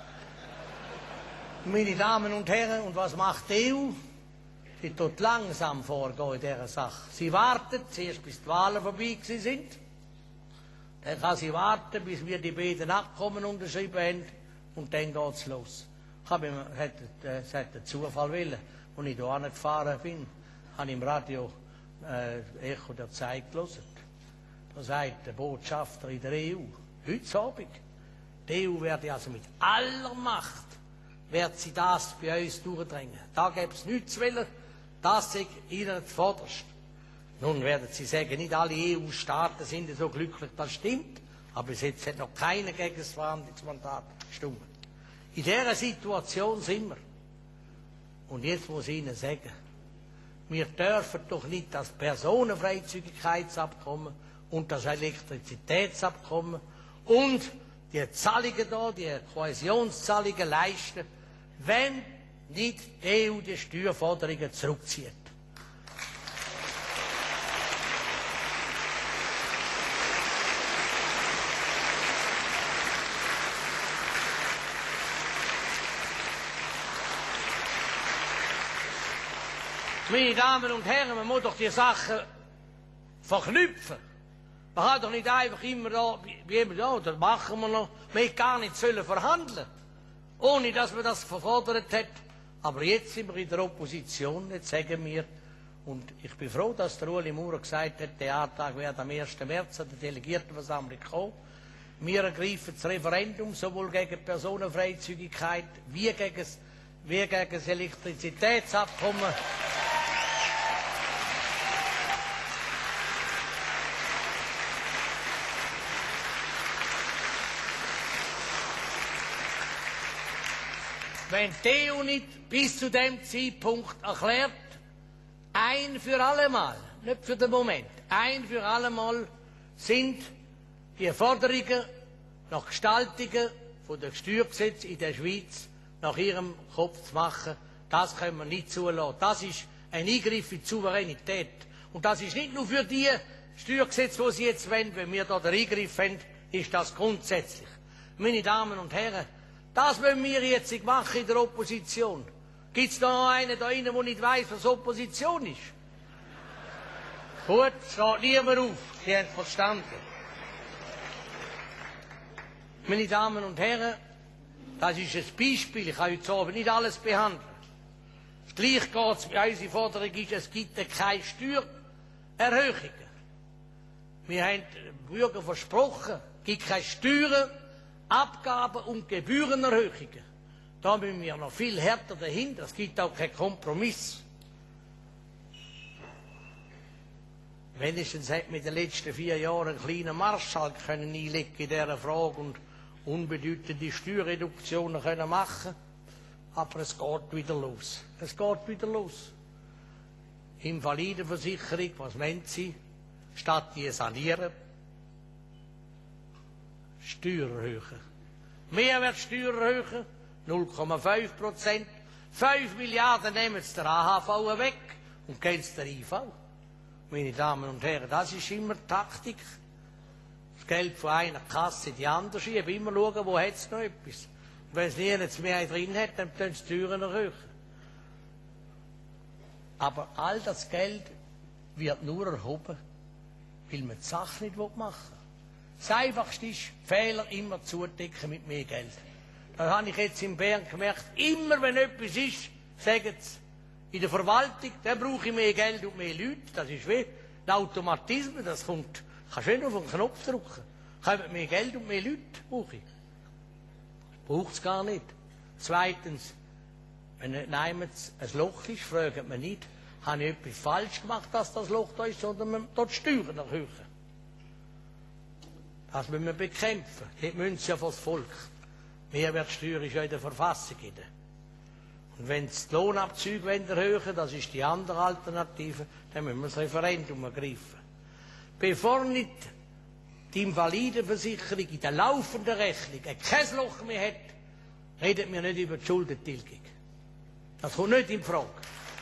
Meine Damen und Herren, und was macht die E U? Sie tut langsam vorgehen in dieser Sache. Sie wartet zuerst, bis die Wahlen vorbei sind. Dann kann sie warten, bis wir die beiden Abkommen unterschrieben haben. Und dann geht es los. Ich habe mir, es hat einen Zufall wollen, als ich hier gefahren bin, habe ich im Radio äh, Echo der Zeit gelesen. Da sagt der Botschafter in der E U, heute Abend, die E U werde also mit aller Macht wird sie das bei uns durchdrängen. Da gäbe es nichts zu wollen, das sei ihnen zuvorderst. Nun werden Sie sagen, nicht alle E U-Staaten sind so glücklich, das stimmt, aber bis jetzt hat noch keiner gegen das Verhandlungsmandat gestimmt. In dieser Situation sind wir. Und jetzt muss ich Ihnen sagen, wir dürfen doch nicht das Personenfreizügigkeitsabkommen und das Elektrizitätsabkommen und die Zahlungen da, die Kohäsionszahlungen leisten, wenn nicht die E U die Steuerforderungen zurückzieht. Meine Damen und Herren, man muss doch die Sachen verknüpfen. Man kann doch nicht einfach immer da, wie immer, ja, das machen wir noch. Man hätte gar nicht sollen verhandeln, ohne dass man das verfordert hat. Aber jetzt sind wir in der Opposition, jetzt sagen wir, und ich bin froh, dass der Ueli Maurer gesagt hat, der Antrag wird am ersten März an der Delegiertenversammlung kommen. Wir ergreifen das Referendum sowohl gegen Personenfreizügigkeit wie gegen das, wie gegen das Elektrizitätsabkommen. Wenn die E U nicht bis zu dem Zeitpunkt erklärt, ein für allemal, nicht für den Moment, ein für allemal sind die Forderungen nach Gestaltungen von der Steuergesetze in der Schweiz nach ihrem Kopf zu machen, das können wir nicht zulassen. Das ist ein Eingriff in die Souveränität. Und das ist nicht nur für die Steuergesetze, die Sie jetzt wollen, wenn wir da den Eingriff haben, ist das grundsätzlich. Meine Damen und Herren, das wollen wir jetzt machen in der Opposition. Gibt es da noch einen da drinnen, der nicht weiss, was Opposition ist? Gut, steht niemand auf. Sie haben verstanden. Meine Damen und Herren, das ist ein Beispiel. Ich kann heute Abend nicht alles behandeln. Gleich geht es, unsere Forderung ist, es gibt keine Steuererhöhungen. Wir haben den Bürgern versprochen, es gibt keine Steuern, Abgaben und Gebührenerhöhungen. Da müssen wir noch viel härter dahinter. Es gibt auch keinen Kompromiss. Wenigstens hat man in den letzten vier Jahren einen kleinen Marschhalt können einlegen in dieser Frage und unbedeutende Steuerreduktionen können machen. Aber es geht wieder los. Es geht wieder los. Invalidenversicherung, was wollen Sie? Statt die sanieren, Steuer erhöhen. Mehrwertsteuer erhöhen, null Komma fünf Prozent. fünf Milliarden nehmen Sie der A H V weg und geben Sie der I V. Meine Damen und Herren, das ist immer die Taktik. Das Geld von einer Kasse in die andere schieben, immer schauen, wo hat es noch etwas. Und wenn es nirgends mehr drin hat, dann können Sie die Türen erhöhen. Aber all das Geld wird nur erhoben, weil man die Sache nicht machen will. Das Einfachste ist, Fehler immer zudecken mit mehr Geld. Das habe ich jetzt in Bern gemerkt. Immer wenn etwas ist, sagen sie, in der Verwaltung, dann brauche ich mehr Geld und mehr Leute. Das ist wie ein Automatismus, das kommt. Kannst du nicht auf den Knopf drücken. Kommt mehr Geld und mehr Leute, brauche ich. Braucht es gar nicht. Zweitens, wenn ein Loch ist, fragt man nicht, habe ich etwas falsch gemacht, dass das Loch da ist, sondern man dort Steuern erhöhen. Das müssen wir bekämpfen. Dort müssen sie ja vor das Volk. Mehrwertsteuer ist ja in der Verfassung. Und wenn sie die Lohnabzüge erhöhen wollen, das ist die andere Alternative, dann müssen wir das Referendum ergreifen. Bevor nicht die Invalidenversicherung in der laufenden Rechnung kein Loch mehr hat, reden wir nicht über die Schuldentilgung. Das kommt nicht in Frage.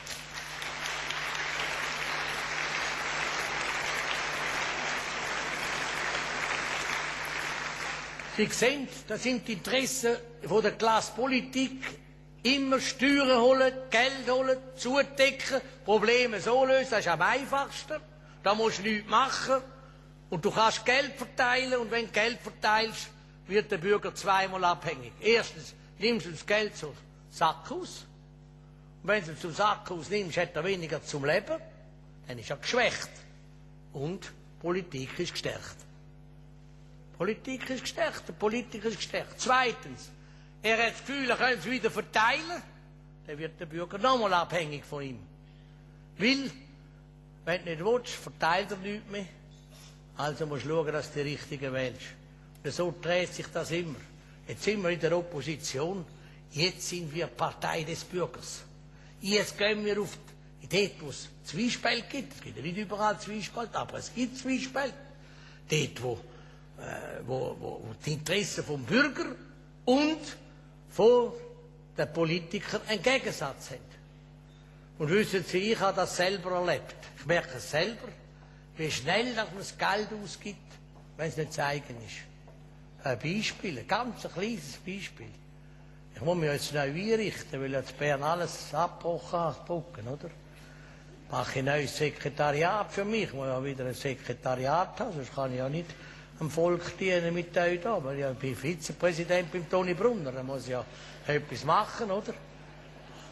Sie sehen, das sind die Interessen von der Klasse Politik. Immer Steuern holen, Geld holen, zudecken, Probleme so lösen, das ist am einfachsten. Da musst du nichts machen. Und du kannst Geld verteilen, und wenn du Geld verteilst, wird der Bürger zweimal abhängig. Erstens nimmst du das Geld zum Sackhaus. Und wenn du es zum Sackhaus nimmst, hat er weniger zum Leben. Dann ist er geschwächt. Und Politik ist gestärkt. Politik ist gestärkt, der Politiker ist gestärkt. Zweitens, er hat das Gefühl, er könnte es wieder verteilen, dann wird der Bürger nochmal abhängig von ihm. Weil, wenn du nicht willst, verteilt er nichts mehr. Also musst du schauen, dass du die Richtigen wählst. Und so dreht sich das immer. Jetzt sind wir in der Opposition, jetzt sind wir Partei des Bürgers. Jetzt gehen wir auf die, dort, wo es Zwiespalt gibt. Es gibt ja nicht überall Zwiespalt, aber es gibt Zwiespalt. Dort, wo Wo, wo, wo die Interessen vom Bürger und von den Politikern einen Gegensatz haben. Und wissen Sie, ich habe das selber erlebt. Ich merke es selber, wie schnell man das Geld ausgibt, wenn es nicht zu eigen ist. Ein Beispiel, ein ganz kleines Beispiel. Ich muss mich jetzt neu einrichten, weil jetzt Bern alles abgebrochen abdrucken, oder? Mache ich ein neues Sekretariat für mich. Ich muss ja wieder ein Sekretariat haben, sonst kann ich ja nicht am Volk dienen mit euch da. Ich bin Vizepräsident beim Toni Brunner, da muss ich ja etwas machen, oder?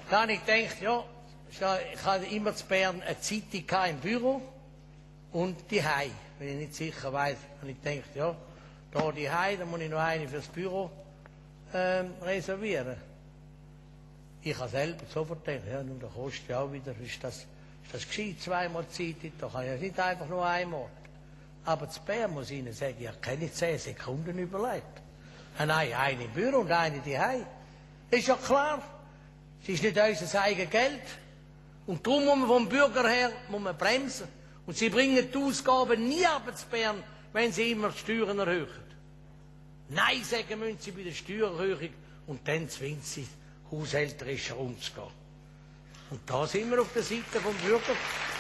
Da habe ich gedacht, ja, ich hatte immer zu Bern eine Zeitung im Büro und die Hei. Wenn ich nicht sicher weiß, habe ich gedacht, ja, da die Hei, dann muss ich noch eine fürs Büro ähm, reservieren. Ich habe selber sofort gedacht, ja, nun, da kostet ja auch wieder, ist das, ist das gescheit, zweimal Zeitung, da kann ich ja nicht einfach nur einmal. Aber zu Bern muss ich Ihnen sagen, ich habe keine zehn Sekunden überlegt. Nein, eine im Büro und eine die Hei. Ist ja klar, es ist nicht unser eigenes Geld. Und darum muss man vom Bürger her muss man bremsen. Und sie bringen die Ausgaben nie ab zu Bern, wenn sie immer die Steuern erhöhen. Nein, sagen müssen sie bei der Steuererhöhung und dann zwingen sie haushälterisch herumzugehen. Und da sind wir auf der Seite vom Bürger.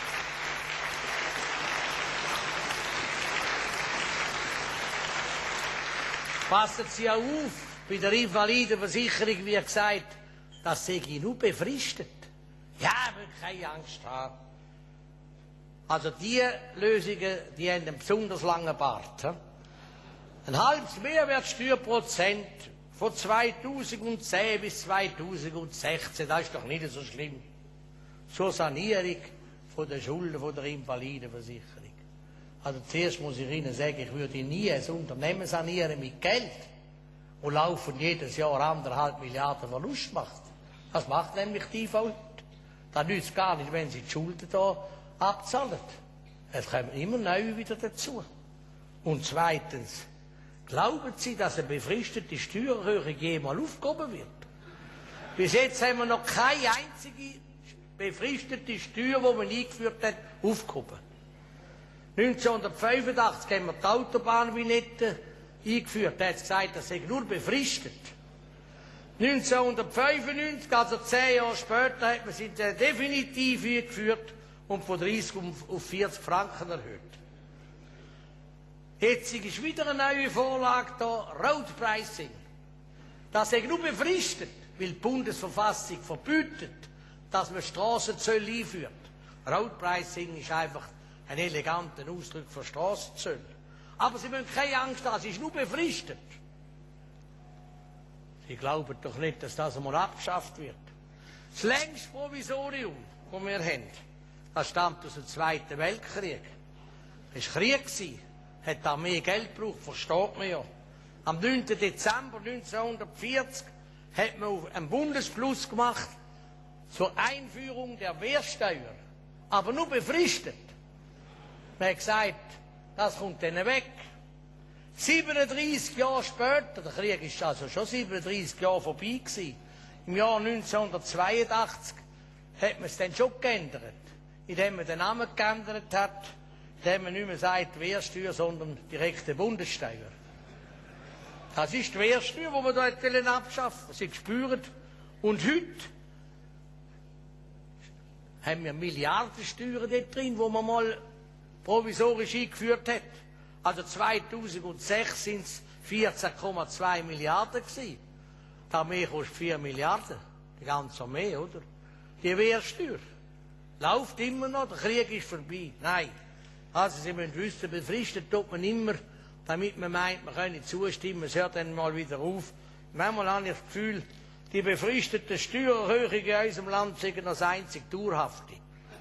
Passen Sie auch auf, bei der Invalidenversicherung wird gesagt, das sei nur befristet. Ja, wir keine Angst haben. Also die Lösungen, die haben einen besonders langen Bart. He? Ein halbes Mehrwertsteuerprozent von zweitausendzehn bis zweitausendsechzehn, das ist doch nicht so schlimm. Zur Sanierung von der Schulden von der Invalidenversicherung. Also zuerst muss ich Ihnen sagen, ich würde nie ein Unternehmen sanieren mit Geld und laufen jedes Jahr anderthalb Milliarden Verlust macht. Das macht nämlich die I V heute. Das nützt gar nicht, wenn sie die Schulden da abzahlen. Es kommen immer neu wieder dazu. Und zweitens, glauben Sie, dass eine befristete Steuererhöhung jemals aufgehoben wird? Bis jetzt haben wir noch keine einzige befristete Steuer, die man eingeführt hat, aufgehoben. neunzehnhundertfünfundachtzig haben wir die Autobahnvignette eingeführt. Da hat es gesagt, das sei nur befristet. neunzehnhundertfünfundneunzig, also zehn Jahre später, hat man sie definitiv eingeführt und von dreißig auf vierzig Franken erhöht. Jetzt ist wieder eine neue Vorlage da, Road Pricing. Das ist nur befristet, weil die Bundesverfassung verbietet, dass man Strassenzölle einführt. Road Pricing ist einfach ein eleganter Ausdruck für Strassenzölle. Aber Sie müssen keine Angst haben, es ist nur befristet. Sie glauben doch nicht, dass das einmal abgeschafft wird. Das längste Provisorium, das wir haben, das stammt aus dem Zweiten Weltkrieg. Es war Krieg, hat die Armee Geld gebraucht, versteht man ja. Am neunten Dezember neunzehnhundertvierzig hat man einen Bundesbeschluss gemacht zur Einführung der Wehrsteuer, aber nur befristet. Man hat gesagt, das kommt dann weg. siebenunddreißig Jahre später, der Krieg ist also schon siebenunddreißig Jahre vorbei gewesen, im Jahr neunzehnhundertzweiundachtzig hat man es dann schon geändert, indem man den Namen geändert hat, indem man nicht mehr sagt Wehrsteuer, sondern direkte Bundessteuer. Das ist die Wehrsteuer, die man da abschaffen wollen. Sie spüren. Und heute haben wir Milliardensteuern dort drin, die man mal provisorisch eingeführt hat. Also zweitausendsechs sind es vierzehn Komma zwei Milliarden gewesen. Die Armee kostet vier Milliarden. Die ganze Armee, oder? Die Wehrsteuer läuft immer noch, der Krieg ist vorbei. Nein. Also Sie müssen wissen, befristet tut man immer, damit man meint, man könne zustimmen, es hört dann mal wieder auf. Manchmal habe ich das Gefühl, die befristeten Steuererhöhungen in unserem Land sind das einzig Dauerhafte.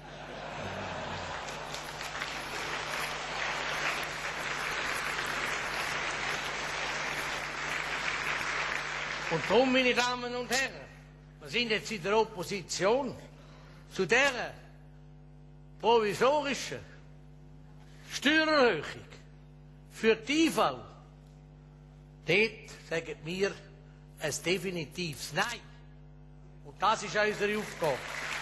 Und darum, meine Damen und Herren, wir sind jetzt in der Opposition zu dieser provisorischen Steuererhöhung für die I V. Dort sagen wir ein definitives Nein. Und das ist unsere Aufgabe.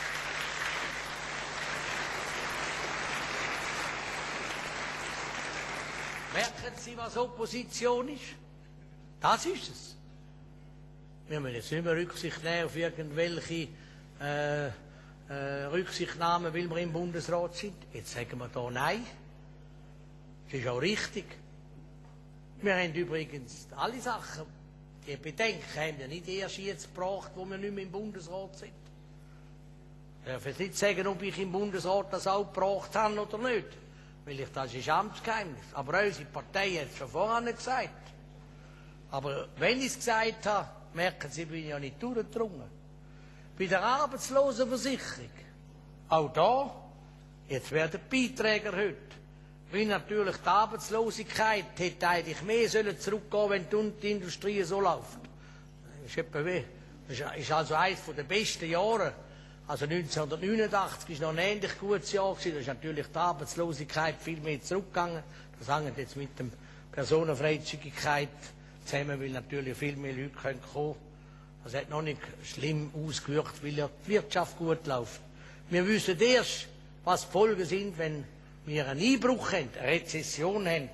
Merken Sie, was Opposition ist? Das ist es. Wir müssen jetzt nicht mehr Rücksicht nehmen auf irgendwelche äh, äh, Rücksichtnahmen, weil wir im Bundesrat sind. Jetzt sagen wir da Nein. Das ist auch richtig. Wir haben übrigens alle Sachen, die Bedenken haben wir nicht erst jetzt gebracht, wo wir nicht mehr im Bundesrat sind. Ich darf jetzt nicht sagen, ob ich im Bundesrat das auch gebracht habe oder nicht, weil ich, das ist Amtsgeheimnis. Aber unsere Partei hat es schon vorher gesagt. Aber wenn ich es gesagt habe, merken Sie, bin ich ja nicht durchgedrungen. Bei der Arbeitslosenversicherung, auch da, jetzt werden die Beiträge erhöht. Weil natürlich die Arbeitslosigkeit hätte eigentlich mehr sollen zurückgehen, wenn die Industrie so läuft. Das ist, etwa wie, das ist also eines der besten Jahre. Also neunzehnhundertneunundachtzig ist noch ein ähnlich gutes Jahr gewesen. Da ist natürlich die Arbeitslosigkeit viel mehr zurückgegangen. Das hängt jetzt mit der Personenfreizügigkeit zusammen, weil natürlich viel mehr Leute kommen können. Das hat noch nicht schlimm ausgewirkt, weil ja die Wirtschaft gut läuft. Wir wissen erst, was die Folgen sind, wenn wir einen Einbruch haben, eine Rezession haben.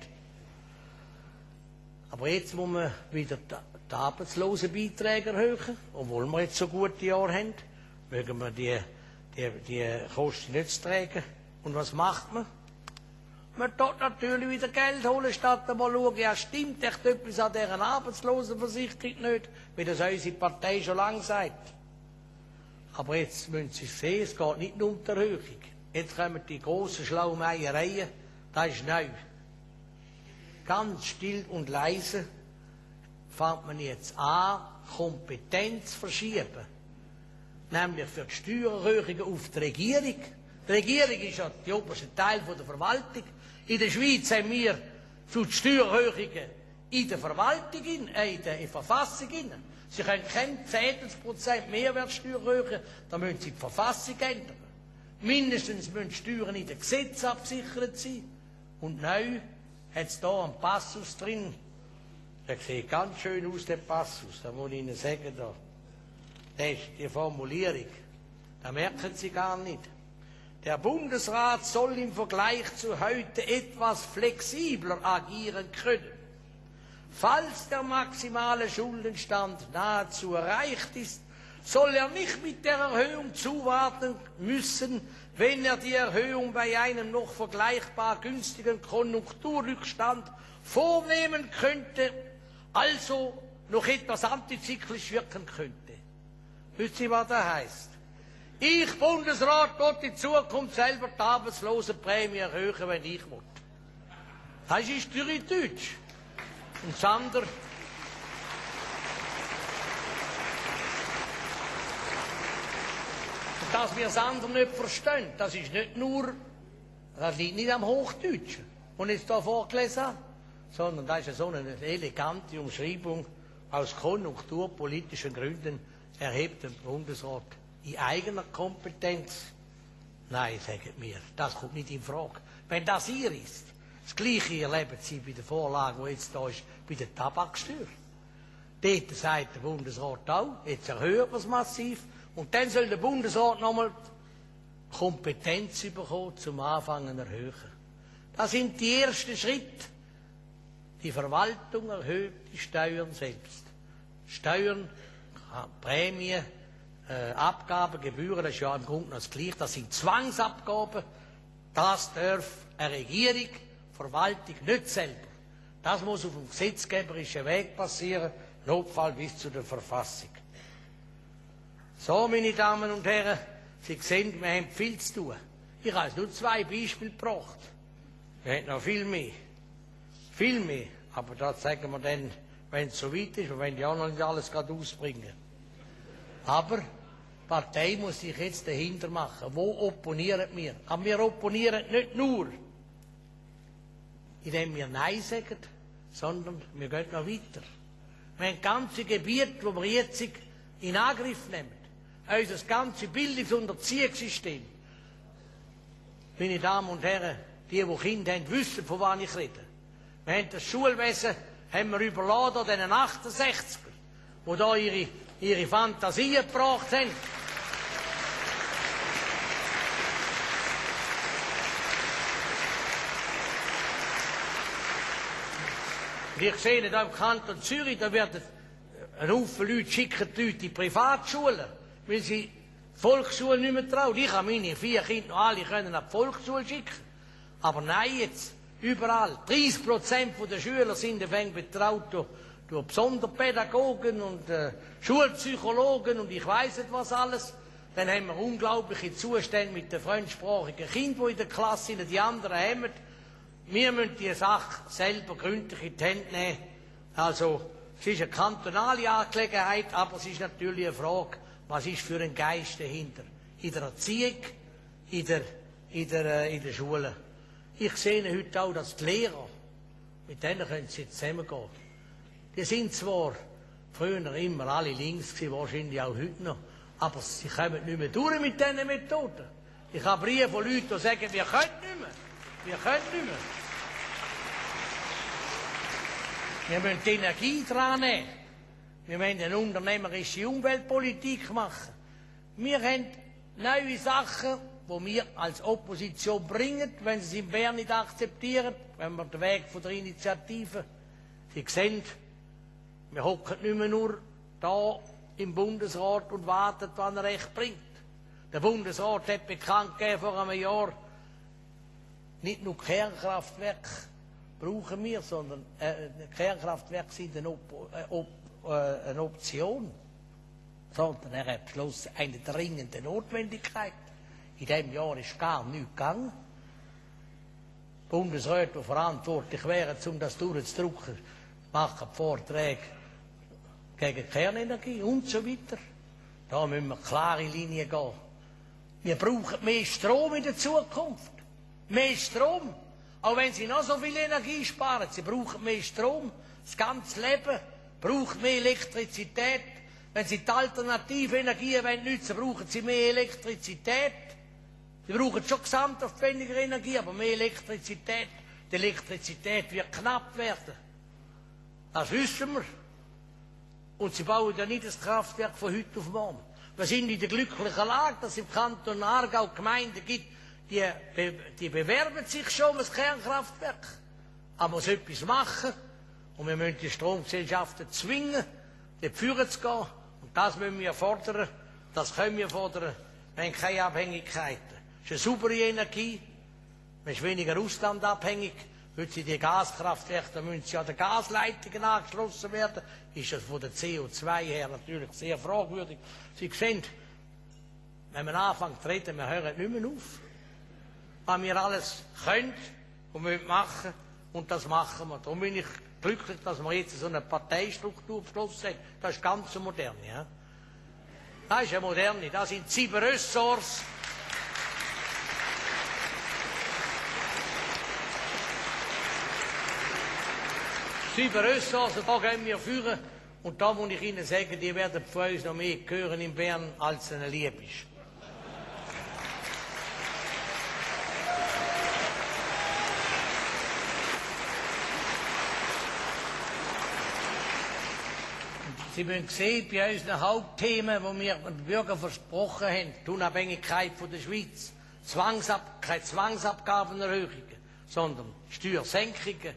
Aber jetzt muss man wieder die Arbeitslosenbeiträge erhöhen, obwohl wir jetzt so gute Jahre haben. Mögen wir die, die, die Kosten nicht tragen. Und was macht man? Man tut natürlich wieder Geld holen, statt einmal schauen, ja, stimmt echt etwas an dieser Arbeitslosenversicherung nicht, wie das unsere Partei schon lange sagt. Aber jetzt müssen Sie sehen, es geht nicht nur um die Erhöhung. Jetzt kommen die grossen Schlaumeiereien, das ist neu. Ganz still und leise fängt man jetzt an, Kompetenz zu verschieben. Nämlich für die Steuererhöhungen auf die Regierung. Die Regierung ist ja der oberste Teil der Verwaltung. In der Schweiz haben wir zu den Steuererhöhungen in der Verwaltung, in der, in der Verfassung. Sie können kein Zehntelprozent Mehrwertsteuer erhöhen, dann müssen Sie die Verfassung ändern. Mindestens müssen Steuern in den Gesetzen abgesichert sein. Und neu hat es hier einen Passus drin. Der sieht ganz schön aus, der Passus. Da muss ich Ihnen sagen, da. Das ist die Formulierung. Da merken Sie gar nicht. Der Bundesrat soll im Vergleich zu heute etwas flexibler agieren können. Falls der maximale Schuldenstand nahezu erreicht ist, soll er nicht mit der Erhöhung zuwarten müssen, wenn er die Erhöhung bei einem noch vergleichbar günstigen Konjunkturrückstand vornehmen könnte, also noch etwas antizyklisch wirken könnte. Wissen Sie, was das heisst? Ich, Bundesrat, will in Zukunft selber die Arbeitslosenprämie erhöhen, wenn ich will. Das ist Deutsch. Und das andere, dass wir das andere nicht verstehen, das ist nicht nur, das liegt nicht am Hochdeutschen, und ich da vorgelesen habe, sondern das ist so eine elegante Umschreibung aus konjunkturpolitischen Gründen erhebt der Bundesrat in eigener Kompetenz. Nein, sagen wir, das kommt nicht in Frage. Wenn das hier ist, das Gleiche erleben Sie bei der Vorlage, die jetzt da ist, bei der Tabaksteuer. Dort sagt der Bundesrat auch, jetzt erhöhen wir es massiv, und dann soll der Bundesrat nochmal Kompetenz bekommen, zum Anfangen erhöhen. Das sind die ersten Schritte. Die Verwaltung erhöht die Steuern selbst. Steuern, Prämien, äh, Abgaben, Gebühren, das ist ja im Grunde das Gleiche, das sind Zwangsabgaben. Das darf eine Regierung, Verwaltung nicht selber. Das muss auf dem gesetzgeberischen Weg passieren, Notfall bis zu der Verfassung. So, meine Damen und Herren, Sie sehen, wir haben viel zu tun. Ich habe nur zwei Beispiele gebracht. Wir haben noch viel mehr. Viel mehr. Aber das zeigen wir dann, wenn es so weit ist. Wir wollen ja auch noch nicht alles gerade ausbringen. Aber die Partei muss sich jetzt dahinter machen. Wo opponieren wir? Aber wir opponieren nicht nur, indem wir Nein sagen, sondern wir gehen noch weiter. Wir haben ganze Gebiete, die wir jetzt in Angriff nehmen. Unser ganzes Bildungs- und Erziehungssystem. Meine Damen und Herren, die, die Kinder haben, wissen, von was ich rede. Wir haben das Schulwesen haben wir überladen an den achtundsechzigern, die da ihre, ihre Fantasien gebracht haben. Wir sehen hier im Kanton Zürich, da werden ein Haufen Leute schicken die Leute in Privatschulen, weil sie die Volksschule nicht mehr trauen. Ich habe meine vier Kinder noch alle können an die Volksschule schicken. Aber nein, jetzt überall. dreißig Prozent der Schüler sind betraut durch, durch Sonderpädagogen und äh, Schulpsychologen und ich weiss nicht was alles. Dann haben wir unglaubliche Zustände mit den fremdsprachigen Kindern, die in der Klasse sind, die anderen haben. Wir müssen die Sache selber gründlich in die Hände nehmen. Also, es ist eine kantonale Angelegenheit, aber es ist natürlich eine Frage, was ist für ein Geist dahinter. In der Erziehung, in der, in der, in der Schule. Ich sehe heute auch, dass die Lehrer, mit denen können sie jetzt zusammengehen. Die sind zwar früher immer alle links gewesen, wahrscheinlich auch heute noch, aber sie kommen nicht mehr durch mit diesen Methoden. Ich habe Briefe von Leuten, die sagen, wir können nicht mehr. Wir können nicht mehr. Wir müssen die Energie dran nehmen. Wir müssen eine unternehmerische Umweltpolitik machen. Wir haben neue Sachen, die wir als Opposition bringen, wenn sie es in Bern nicht akzeptieren, wenn wir den Weg von der Initiative. Sie sehen, wir hocken nicht mehr nur da im Bundesrat und warten, wann er Recht bringt. Der Bundesrat hat bekannt gegeben vor einem Jahr, nicht nur Kernkraftwerke brauchen wir, sondern äh, Kernkraftwerke sind eine, Op äh, Op äh, eine Option, sondern er hat beschlossen, eine dringende Notwendigkeit. In diesem Jahr ist gar nichts gegangen. Bundesräte, die verantwortlich wären, um das durchzudrücken, machen Vorträge gegen Kernenergie und so weiter. Da müssen wir klare Linien gehen. Wir brauchen mehr Strom in der Zukunft. Mehr Strom. Auch wenn sie noch so viel Energie sparen, sie brauchen mehr Strom. Das ganze Leben braucht mehr Elektrizität. Wenn sie die alternative Energie nutzen wollen, brauchen sie mehr Elektrizität. Sie brauchen schon gesamthaft weniger Energie, aber mehr Elektrizität. Die Elektrizität wird knapp werden. Das wissen wir. Und sie bauen ja nicht das Kraftwerk von heute auf morgen. Wir sind in der glücklichen Lage, dass es im Kanton Aargau Gemeinden gibt, die, be die bewerben sich schon um das Kernkraftwerk. Aber man muss etwas machen. Und wir müssen die Stromgesellschaften zwingen, dort führen zu gehen. Und das müssen wir fordern. Das können wir fordern. Wir haben keine Abhängigkeiten. Es ist eine saubere Energie. Man ist weniger auslandabhängig. Wenn sie die Gaskraftwerke, dann müssen sie an den Gasleitungen angeschlossen werden. Ist das von der C O zwei her natürlich sehr fragwürdig. Sie sehen, wenn man anfängt zu reden, wir hören nicht mehr auf. Was wir alles können und müssen machen, und das machen wir. Darum bin ich glücklich, dass wir jetzt so eine Parteistruktur beschlossen haben. Das ist ganz modern. Ja? Das ist eine moderne. Das sind sieben Ressorts. Sieben Ressorts, da gehen wir führen. Und da muss ich Ihnen sagen, die werden von uns noch mehr hören in Bern, als ihnen lieb ist. Sie müssen sehen, bei unseren Hauptthemen, die wir den Bürgern versprochen haben, die Unabhängigkeit von der Schweiz, Zwangsab keine Zwangsabgabenerhöhungen, sondern Steuersenkungen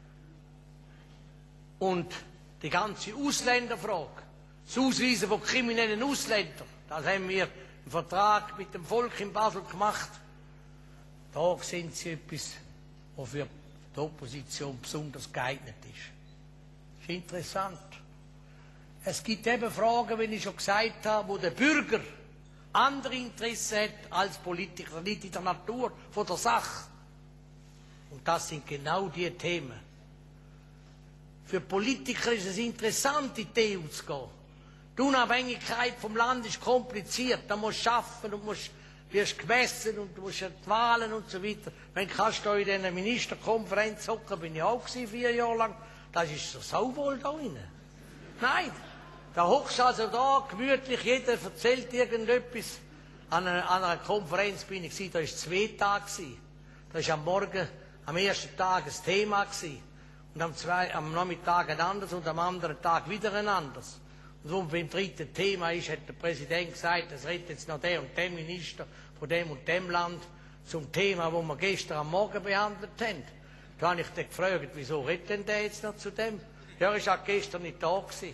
und die ganze Ausländerfrage, das Ausweisen von kriminellen Ausländern, das haben wir im Vertrag mit dem Volk in Basel gemacht. Da sind Sie etwas, was für die Opposition besonders geeignet ist. Das ist interessant. Es gibt eben Fragen, wie ich schon gesagt habe, wo der Bürger andere Interessen hat als Politiker, nicht in der Natur von der Sache. Und das sind genau die Themen. Für Politiker ist es interessant, in die E U zu gehen. Die Unabhängigkeit vom Land ist kompliziert. Da musst du arbeiten und musst, wirst gemessen und du musst die Wahlen und so weiter. Wenn kannst du in dieser Ministerkonferenz hocken, bin ich auch gewesen, vier Jahre lang. Das ist so sauwohl da drin. Nein, da hockst du also da, gemütlich, jeder erzählt irgendetwas. An einer, an einer Konferenz bin ich gewesen, da war zwei Tage. Da war am Morgen, am ersten Tag ein Thema gewesen. Und am, zwei, am Nachmittag ein anderes und am anderen Tag wieder ein anderes. Und beim dritten Thema ist, hat der Präsident gesagt, es redet jetzt noch der und der Minister von dem und dem Land zum Thema, das wir gestern am Morgen behandelt haben. Da habe ich dann gefragt, wieso redet denn der jetzt noch zu dem? Ja, er war auch gestern nicht da gewesen.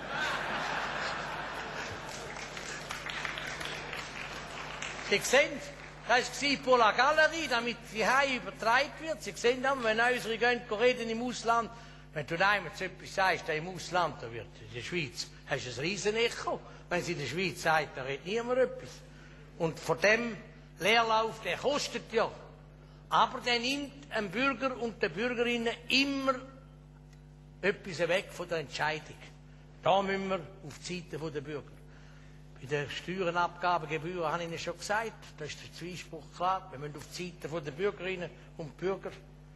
Sie sehen, das war pour la Galerie, damit die Hai übertragen wird. Sie sehen dann, wenn unsere gehen reden im Ausland, wenn du einem etwas sagst, der im Ausland, da wird in der Schweiz, hast du ein Riesenecho. Wenn sie in der Schweiz sagt, da redet niemand etwas. Und von dem Leerlauf, der kostet ja. Aber der nimmt einem Bürger und den Bürgerinnen immer etwas weg von der Entscheidung. Da müssen wir auf die Seite der Bürger. Bei den Steuernabgabengebühren habe ich Ihnen schon gesagt, da ist der Zweispruch klar. Wir müssen auf die Seite der Bürgerinnen und Bürger.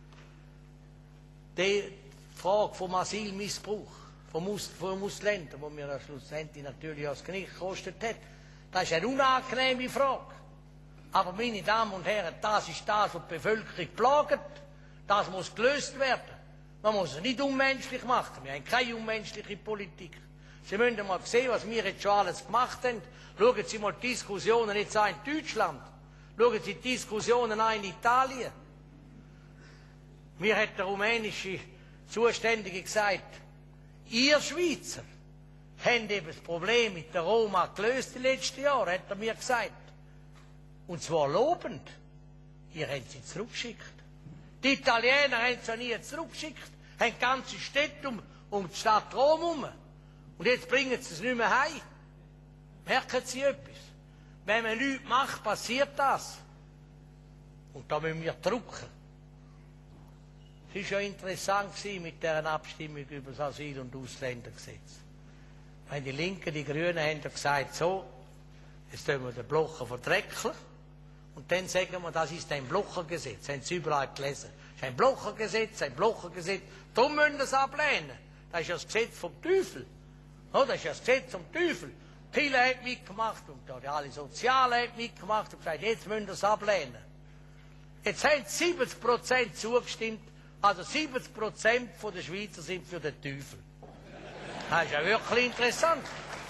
Die Frage vom Asylmissbrauch, vom, Aus vom Ausländer, wo mir schlussendlich natürlich als Genick gekostet hat, das ist eine unangenehme Frage. Aber meine Damen und Herren, das ist das, was die Bevölkerung plagt. Das muss gelöst werden. Man muss es nicht unmenschlich machen. Wir haben keine unmenschliche Politik. Sie müssen mal sehen, was wir jetzt schon alles gemacht haben. Schauen Sie mal die Diskussionen jetzt an in Deutschland. Schauen Sie die Diskussionen an in Italien. Mir hat der rumänische Zuständige gesagt, ihr Schweizer habt eben das Problem mit der Roma gelöst die letzten Jahre, hat er mir gesagt. Und zwar lobend. Ihr habt sie zurückgeschickt. Die Italiener haben sie nie zurückgeschickt, haben ganze Städte um, um die Stadt Rom herum. Und jetzt bringen sie es nicht mehr heim. Merken Sie etwas? Wenn man nichts macht, passiert das. Und da müssen wir drucken. Es war ja interessant mit dieser Abstimmung über das Asyl- und Ausländergesetz. Wenn die Linken, die Grünen haben gesagt, so, jetzt tun wir den Blocher verdreckeln. Und dann sagen wir, das ist ein Blochergesetz. Das haben Sie überall gelesen. Das ist ein Blochergesetz, ein Blochergesetz. Darum müssen wir es ablehnen. Das ist ja das Gesetz vom Teufel. Oh, das ist ja das Gesetz vom Teufel. Viele haben mitgemacht und alle Sozialen haben mitgemacht und gesagt, jetzt müssen wir es ablehnen. Jetzt haben siebzig Prozent zugestimmt, also siebzig Prozent der Schweizer sind für den Teufel. Das ist ja wirklich interessant.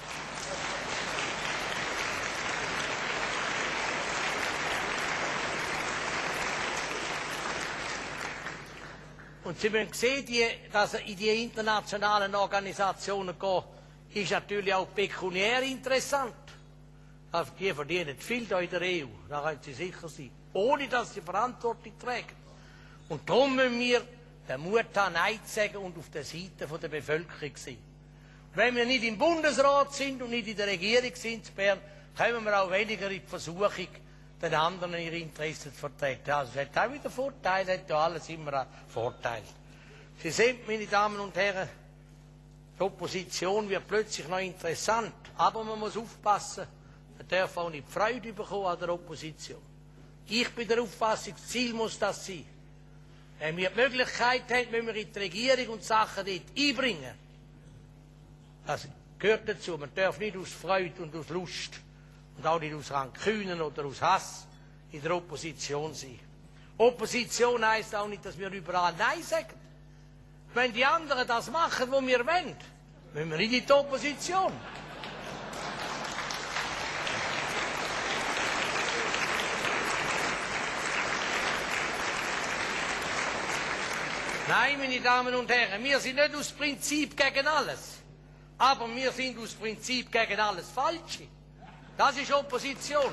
Und Sie müssen sehen, die, dass in die internationalen Organisationen gehen, ist natürlich auch pekuniär interessant. Also die verdienen viel da in der E U, da können Sie sicher sein, ohne dass sie Verantwortung tragen. Und darum müssen wir den Mut haben, Nein zu sagen und auf der Seite der Bevölkerung sein. Wenn wir nicht im Bundesrat sind und nicht in der Regierung sind in Bern, kommen wir auch weniger in die Versuchung, den anderen ihre Interessen zu vertreten. Also es hat auch wieder Vorteile, es hat ja alles immer einen Vorteil. Sie sehen, meine Damen und Herren, die Opposition wird plötzlich noch interessant, aber man muss aufpassen, man darf auch nicht Freude bekommen an der Opposition. Ich bin der Auffassung, das Ziel muss das sein. Wenn wir die Möglichkeit haben, müssen wir in die Regierung und Sachen dort einbringen. Das gehört dazu. Man darf nicht aus Freude und aus Lust und auch nicht aus Rankünen oder aus Hass in der Opposition sein. Opposition heisst auch nicht, dass wir überall Nein sagen. Wenn die anderen das machen, was wir wollen, müssen wir nicht in die Opposition. Nein, meine Damen und Herren, wir sind nicht aus Prinzip gegen alles. Aber wir sind aus Prinzip gegen alles Falsche. Das ist Opposition.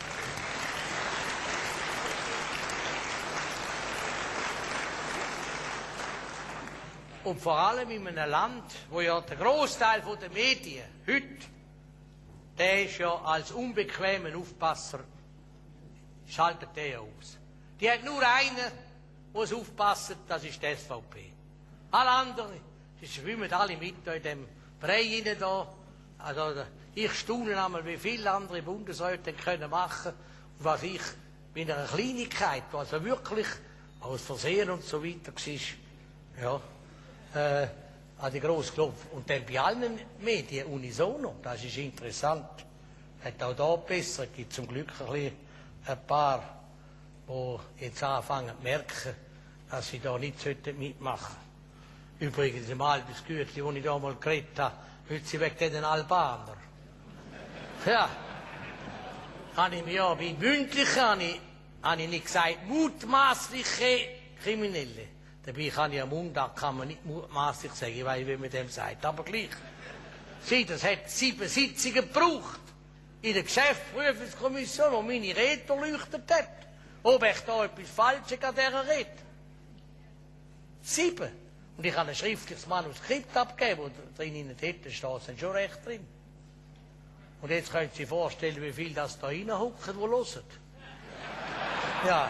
Und vor allem in einem Land, wo ja der Großteil der Medien heute, der ist ja als unbequemen Aufpasser, schaltet der aus. Die hat nur einen, der es aufpasst, das ist die S V P. Alle anderen, die schwimmen alle mit in dem Brei rein da. Also, ich staune einmal, wie viele andere Bundesräte können machen und was ich mit einer Kleinigkeit, was also wirklich aus Versehen und so weiter war, ja, äh, an die grosse Klopf. Und dann bei allen Medien unisono, das ist interessant. Hat auch da besser, es gibt zum Glück ein, bisschen ein paar, die jetzt anfangen zu merken, dass sie da nicht mitmachen sollten. Übrigens im Albisgürtli, wo ich da mal geredet habe, heute sie weg den Albaner. Ja, habe ich mir ja bei Mündlichen habe ich, habe ich nicht gesagt, mutmaßliche Kriminelle. Dabei kann ich am Mundart kann man nicht mutmaßlich sagen, ich weiß, wie man dem sagt, aber gleich. Sieh, das hat sieben Sitzungen gebraucht in der Geschäftsprüfungskommission, wo meine Rede durchleuchtet hat, ob ich da etwas Falsches an dieser Rede. Sieben. Und ich habe ein schriftliches Manuskript abgegeben, wo drin steht, da steht schon recht drin. Und jetzt können Sie sich vorstellen, wie viel das da reinhucken, die hören. Ja.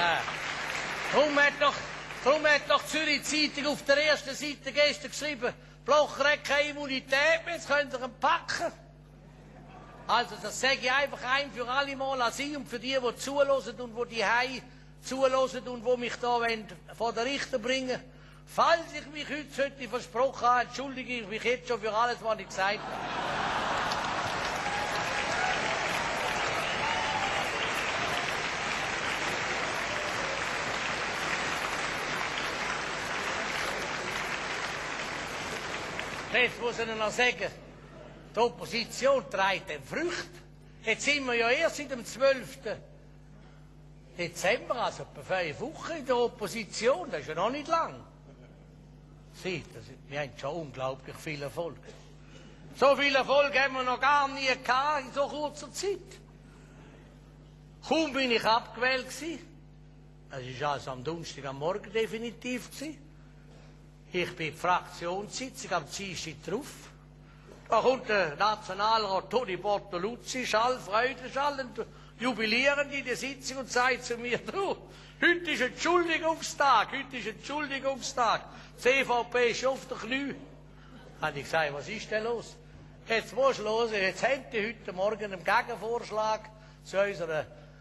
Nein. Darum hat doch, darum hat doch die Zürich Zeitung auf der ersten Seite gestern geschrieben, Blocher hat keine Immunität mehr, jetzt könnt ihr ihn packen. Also das sage ich einfach ein für alle Mal an Sie und für die, die zuhören und die die Hause zuhören und die mich da vor den Richter bringen wollen. Falls ich mich heute, heute versprochen habe, entschuldige ich mich jetzt schon für alles, was ich gesagt habe. Jetzt muss ich Ihnen noch sagen, die Opposition trägt den Früchte. Jetzt sind wir ja erst seit dem zwölften Dezember, also etwa fünf Wochen in der Opposition, das ist ja noch nicht lang. Sie, das, wir haben schon unglaublich viel Erfolg. So viel Erfolg haben wir noch gar nie gehabt in so kurzer Zeit. Kaum bin ich abgewählt gewesen. Das war also am Donnerstag am Morgen definitiv gewesen. Ich bin in die Fraktionssitzung am Dienstag drauf. Da kommt der Nationalrat Toni Bortoluzzi, Schall, Freudenschall, und jubilierend in der Sitzung und sagt zu mir, du, heute ist Entschuldigungstag, heute ist Entschuldigungstag. Die C V P ist auf der Knie. Habe ich gesagt, was ist denn los? Jetzt musst du hören, jetzt haben die heute Morgen einen Gegenvorschlag zu unserer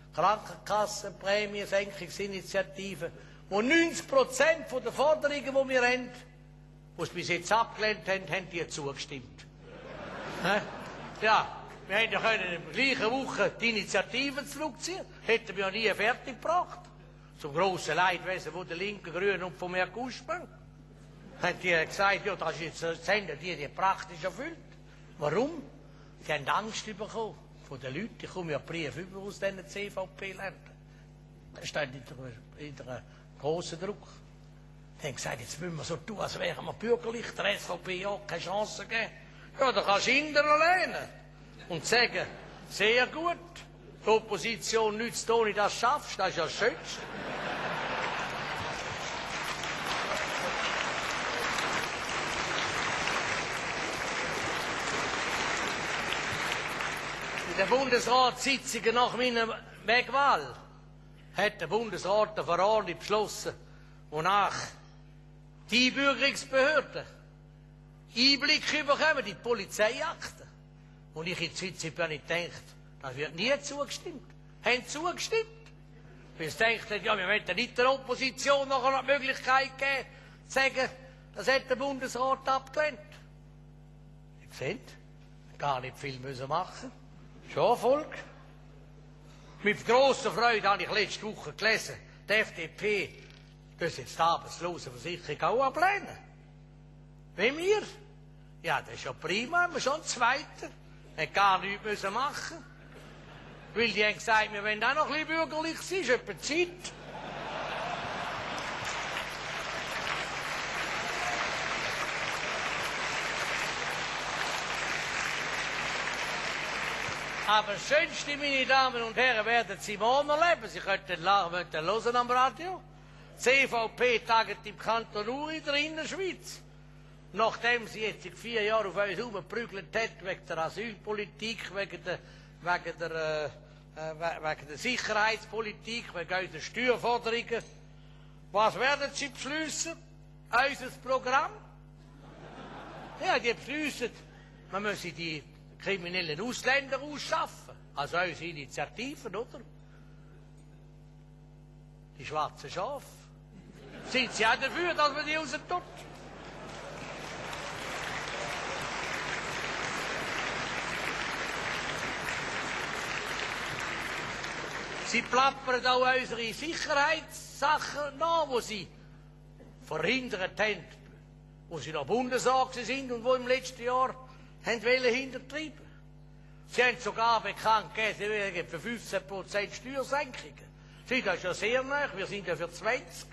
Krankenkassenprämiesenkungsinitiative, wo neunzig Prozent der Forderungen, die wir haben, die sie bis jetzt abgelehnt haben, haben die zugestimmt. Ja, wir hätten ja können in der gleichen Woche die Initiativen zurückziehen, hätten wir ja nie fertig gebracht. Zum grossen Leidwesen von der Linken, Grünen und von Herrn Guschmann. Haben die gesagt, ja, das ist jetzt eine Sendung, die die praktisch erfüllt. Warum? Sie haben Angst bekommen von den Leuten. Ich komme ja Briefe über aus diesen C V P-Ländern. Das steht in der, in der grossen Druck. Die haben gesagt, jetzt müssen wir so tun, als wären wir bürgerlich, der S V P ja keine Chance geben. Ja, da kannst du hinterher lehnen und sagen, sehr gut, die Opposition nützt ohne das schaffst, das ist ja das Schönste. In der Bundesratssitzung nach meiner Wegwahl hat der Bundesrat eine Verordnung beschlossen, wonach die Einbürgerungsbehörden Einblick bekommen, die Polizeiakten. Und ich in der Sitzung bin ich gedacht, das wird nie zugestimmt. Haben zugestimmt. Weil sie denken, ja, wir wollen nicht der Opposition noch eine Möglichkeit geben, zu sagen, das hat der Bundesrat abgelehnt. Ihr seht, gar nicht viel müssen machen. Schon Erfolg. Mit grosser Freude habe ich letzte Woche gelesen, die F D P muss jetzt die Arbeitslosenversicherung auch ablehnen. Wie wir? Ja, das ist ja prima, haben wir schon einen Zweiten. Wir gar nichts müssen machen. Weil die haben gesagt, wir wollen auch noch ein bisschen bürgerlich sein, ist etwa Zeit. Aber das Schönste, meine Damen und Herren, werden Sie morgen erleben. Sie könnten hören am Radio. Die C V P tagt im Kanton Uri in der Innerschweiz. Nachdem sie jetzt in vier Jahren auf uns herumgeprügelt hat, wegen der Asylpolitik, wegen der, wegen der, äh, wegen der Sicherheitspolitik, wegen unserer Steuerforderungen. Was werden sie beschließen? Unser Programm? Ja, die beschließen, man müsse die kriminellen Ausländer ausschaffen. Also unsere Initiativen, oder? Die schwarzen Schafe. Sind sie auch dafür, dass man die raus tut? Sie plappern auch unsere Sicherheitssachen nach, die sie verhindert haben, wo sie noch Bundesrat sind und wo im letzten Jahr haben wollen hintertreiben. Sie haben sogar bekannt gegeben, sie wären für fünfzehn Prozent Steuersenkungen. Sie, das ist ja sehr nah, wir sind ja für zwanzig.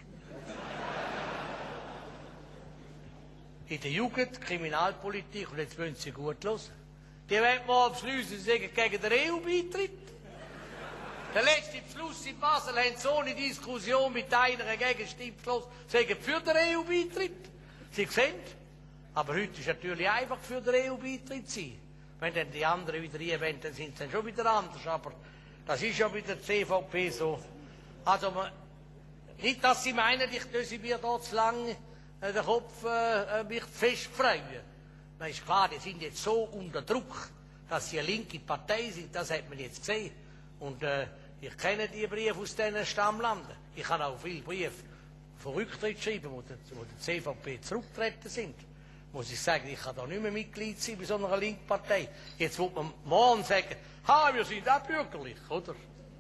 In der Jugend, Kriminalpolitik, und jetzt wollen Sie gut hören. Die wollen mal beschließen, sie sagen gegen den E U-Beitritt. Der letzte Beschluss in Basel haben sie ohne Diskussion mit einer Gegenstimme beschlossen, sagen für den E U-Beitritt. Sie sehen, aber heute ist natürlich einfach für den E U-Beitritt sein. Wenn dann die anderen wieder hier wollen, dann sind sie dann schon wieder anders. Aber das ist ja bei der C V P so. Also Nicht, dass Sie meinen, ich dürfe mir dort zu lange äh, den Kopf äh, mich fest freuen. Na, ist klar, die sind jetzt so unter Druck, dass sie eine linke Partei sind, das hat man jetzt gesehen. Und äh, ich kenne die Briefe aus diesen Stammlanden. Ich kann auch viele Briefe von Rücktritt schreiben, wo die, wo die C V P zurückgetreten sind. Muss ich sagen, ich kann da nicht mehr Mitglied sein bei so einer Linkpartei. Jetzt wird man morgen sagen, ha, wir sind auch bürgerlich, oder?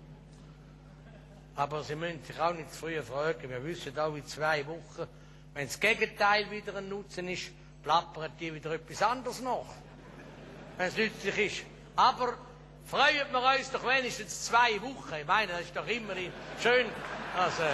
Aber Sie müssen sich auch nicht zu früh fragen. Wir wissen auch in zwei Wochen, wenn das Gegenteil wieder ein Nutzen ist, plappert die wieder etwas anderes nach. Wenn es nützlich ist. Aber freuen wir uns doch wenigstens zwei Wochen. Ich meine, das ist doch immerhin schön. Also,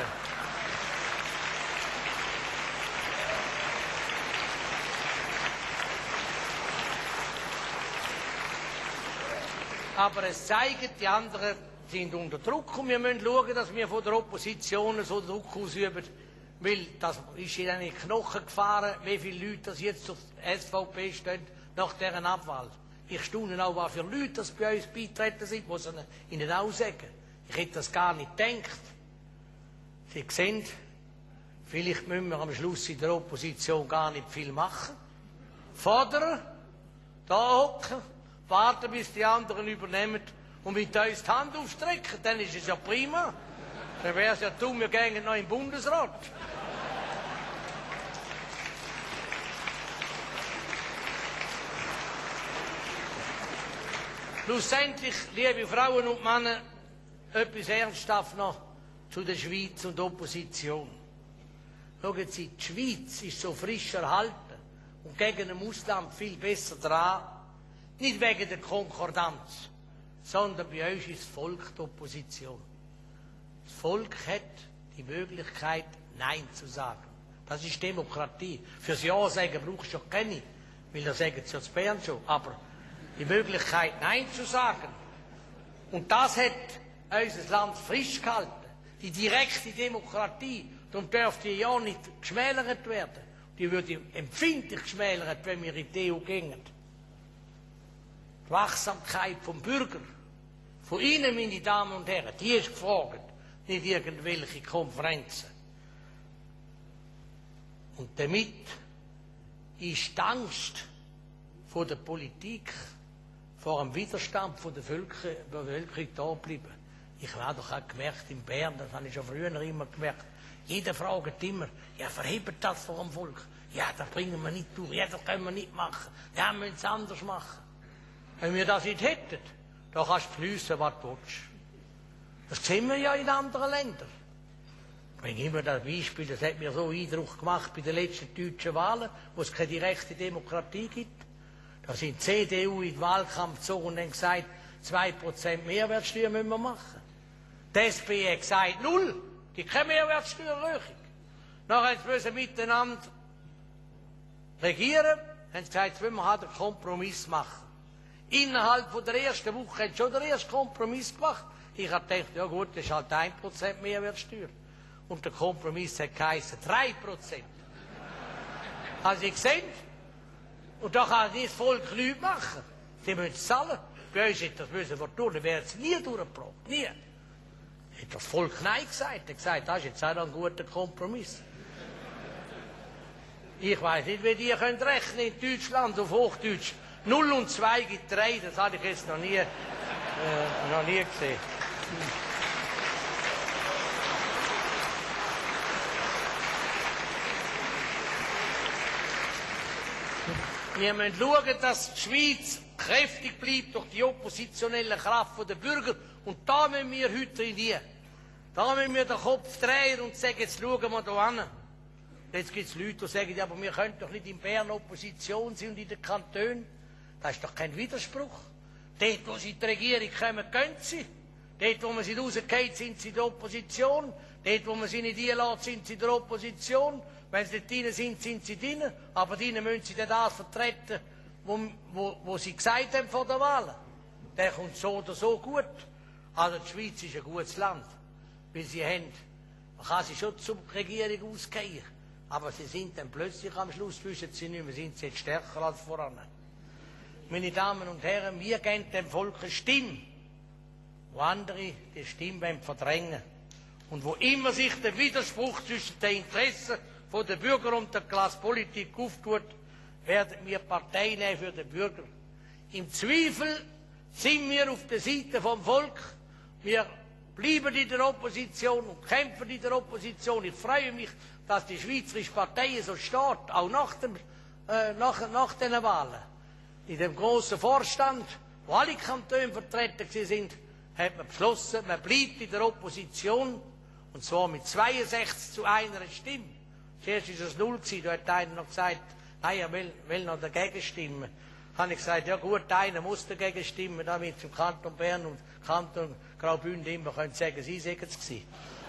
aber es zeigt, die anderen sind unter Druck und wir müssen schauen, dass wir von der Opposition so Druck ausüben, weil das ist in den Knochen gefahren, wie viele Leute das jetzt zur S V P stehen nach deren Abwahl. Ich staune auch, was für Leute das bei uns beitreten sind, muss ich Ihnen auch sagen. Ich hätte das gar nicht gedacht. Sie sehen, vielleicht müssen wir am Schluss in der Opposition gar nicht viel machen. Fordern, da hocken, warten, bis die anderen übernehmen und mit uns die Hand aufstrecken, dann ist es ja prima. Dann wäre es ja dumm, wir gehen noch im Bundesrat. Schlussendlich, liebe Frauen und Männer, etwas ernsthaft noch zu der Schweiz und der Opposition. Schauen Sie, die Schweiz ist so frisch erhalten und gegen ein Ausland viel besser dran. Nicht wegen der Konkordanz, sondern bei euch ist das Volk die Opposition. Das Volk hat die Möglichkeit, Nein zu sagen. Das ist Demokratie. Fürs Ja sagen brauchst du ja keine, weil da sagen sie ja zu Bern schon. Aber die Möglichkeit, Nein zu sagen. Und das hat unser Land frisch gehalten. Die direkte Demokratie. Darum dürfte die ja nicht geschmälert werden. Die würde empfindlich geschmälert, wenn wir in die E U gingen. Die Wachsamkeit vom Bürger, von Ihnen, meine Damen und Herren, die ist gefragt, nicht irgendwelche Konferenzen. Und damit ist die Angst vor der Politik, vor dem Widerstand von der Bevölkerung da geblieben. Ich habe doch auch gemerkt in Bern, das habe ich schon früher immer gemerkt, jeder fragt immer, ja, verhebt das vor dem Volk? Ja, das bringen wir nicht durch, ja, das können wir nicht machen, ja, wir müssen es anders machen. Wenn wir das nicht hätten, dann kannst du beschliessen, was du willst. Das sehen wir ja in anderen Ländern. Ich bringe immer das Beispiel, das hat mir so Eindruck gemacht bei den letzten deutschen Wahlen, wo es keine direkte Demokratie gibt. Da sind die C D U in den Wahlkampf gezogen und haben gesagt, zwei Prozent Mehrwertsteuer müssen wir machen. Die S P hat gesagt, null, die keine Mehrwertsteuererhöhung. Nachher müssen sie miteinander regieren, haben sie gesagt, jetzt wollen wir halt einen Kompromiss machen. Innerhalb von der ersten Woche haben sie schon den ersten Kompromiss gemacht. Ich habe gedacht, ja gut, das ist halt ein Prozent Mehrwertsteuer. Und der Kompromiss hat geheißen drei Prozent. Haben Sie gesehen? Und da kann das Volk nichts machen. Sie müssen zahlen. Bei uns hätte das müssen wir tun, dann wäre es nie durchgebracht. Nie. Hat das Volk Nein gesagt. Er hat gesagt, das ist jetzt auch ein guter Kompromiss. Ich weiß nicht, wie die können rechnen in Deutschland auf Hochdeutsch. null und zwei gibt drei, das habe ich jetzt noch nie, äh, noch nie gesehen. Wir müssen schauen, dass die Schweiz kräftig bleibt durch die oppositionelle Kraft der Bürger. Und da müssen wir heute trainieren. Da müssen wir den Kopf drehen und sagen, jetzt schauen wir hier hin. Jetzt gibt es Leute, die sagen, ja, aber wir können doch nicht in Bern Opposition sein und in den Kantonen. Das ist doch kein Widerspruch. Dort, wo sie in die Regierung kommen, können sie. Dort, wo man sie rausgeht, sind sie in der Opposition. Dort, wo man sie nicht einlässt, sind sie in der Opposition. Wenn sie nicht drin sind, sind sie drin. Aber drinnen müssen sie dann das vertreten, wo, wo, wo sie gesagt haben vor der Wahl. Der kommt so oder so gut. Also die Schweiz ist ein gutes Land. Weil sie haben, man kann sie schon zur Regierung ausgehen. Aber sie sind dann plötzlich am Schluss, wissen sie nicht mehr, sind sie jetzt stärker als voran. Meine Damen und Herren, wir geben dem Volk eine Stimme, wo andere die Stimme verdrängen. Und wo immer sich der Widerspruch zwischen den Interessen der Bürger und der Klassenpolitik auftut, werden wir Partei nehmen für den Bürger. Im Zweifel sind wir auf der Seite vom Volk. Wir bleiben in der Opposition und kämpfen in der Opposition. Ich freue mich, dass die Schweizerische Partei so steht, auch nach, dem, äh, nach, nach den Wahlen. In dem grossen Vorstand, wo alle Kantone vertreten sind, hat man beschlossen, man bleibt in der Opposition, und zwar mit zweiundsechzig zu einer Stimme. Zuerst war es null, da hat einer noch gesagt, nein, er will, will noch dagegen stimmen. Da habe ich gesagt, ja gut, einer muss dagegen stimmen, damit im Kanton Bern und Kanton Graubünden immer können sagen, sie sagen es gewesen.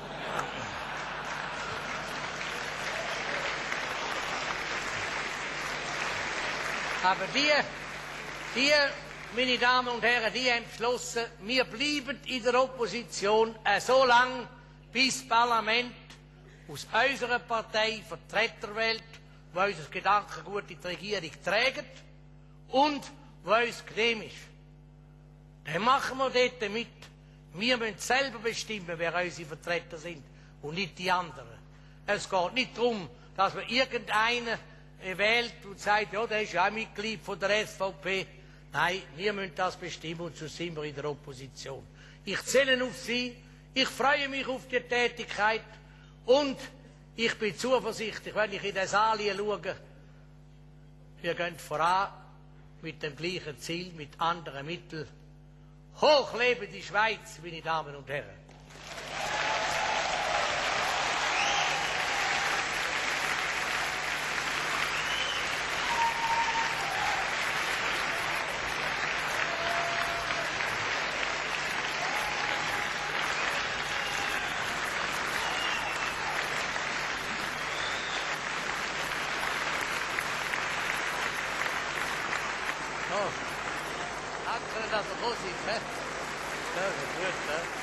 Aber die, die, meine Damen und Herren, die haben beschlossen, wir bleiben in der Opposition äh, so lange, bis das Parlament aus unserer Partei Vertreter wählt, die unser Gedankengut in die Regierung tragen und die uns genehm ist. Dann machen wir dort mit. Wir müssen selber bestimmen, wer unsere Vertreter sind und nicht die anderen. Es geht nicht darum, dass man irgendeinen wählt und sagt, ja, der ist ja auch Mitglied von der S V P. Nein, wir müssen das bestimmen und sonst sind wir in der Opposition. Ich zähle auf Sie, ich freue mich auf die Tätigkeit und ich bin zuversichtlich, wenn ich in den Saal schaue, wir gehen voran mit dem gleichen Ziel, mit anderen Mitteln. Hoch lebe die Schweiz, meine Damen und Herren! Danke, dass ihr da seid. Ja, gut, ja.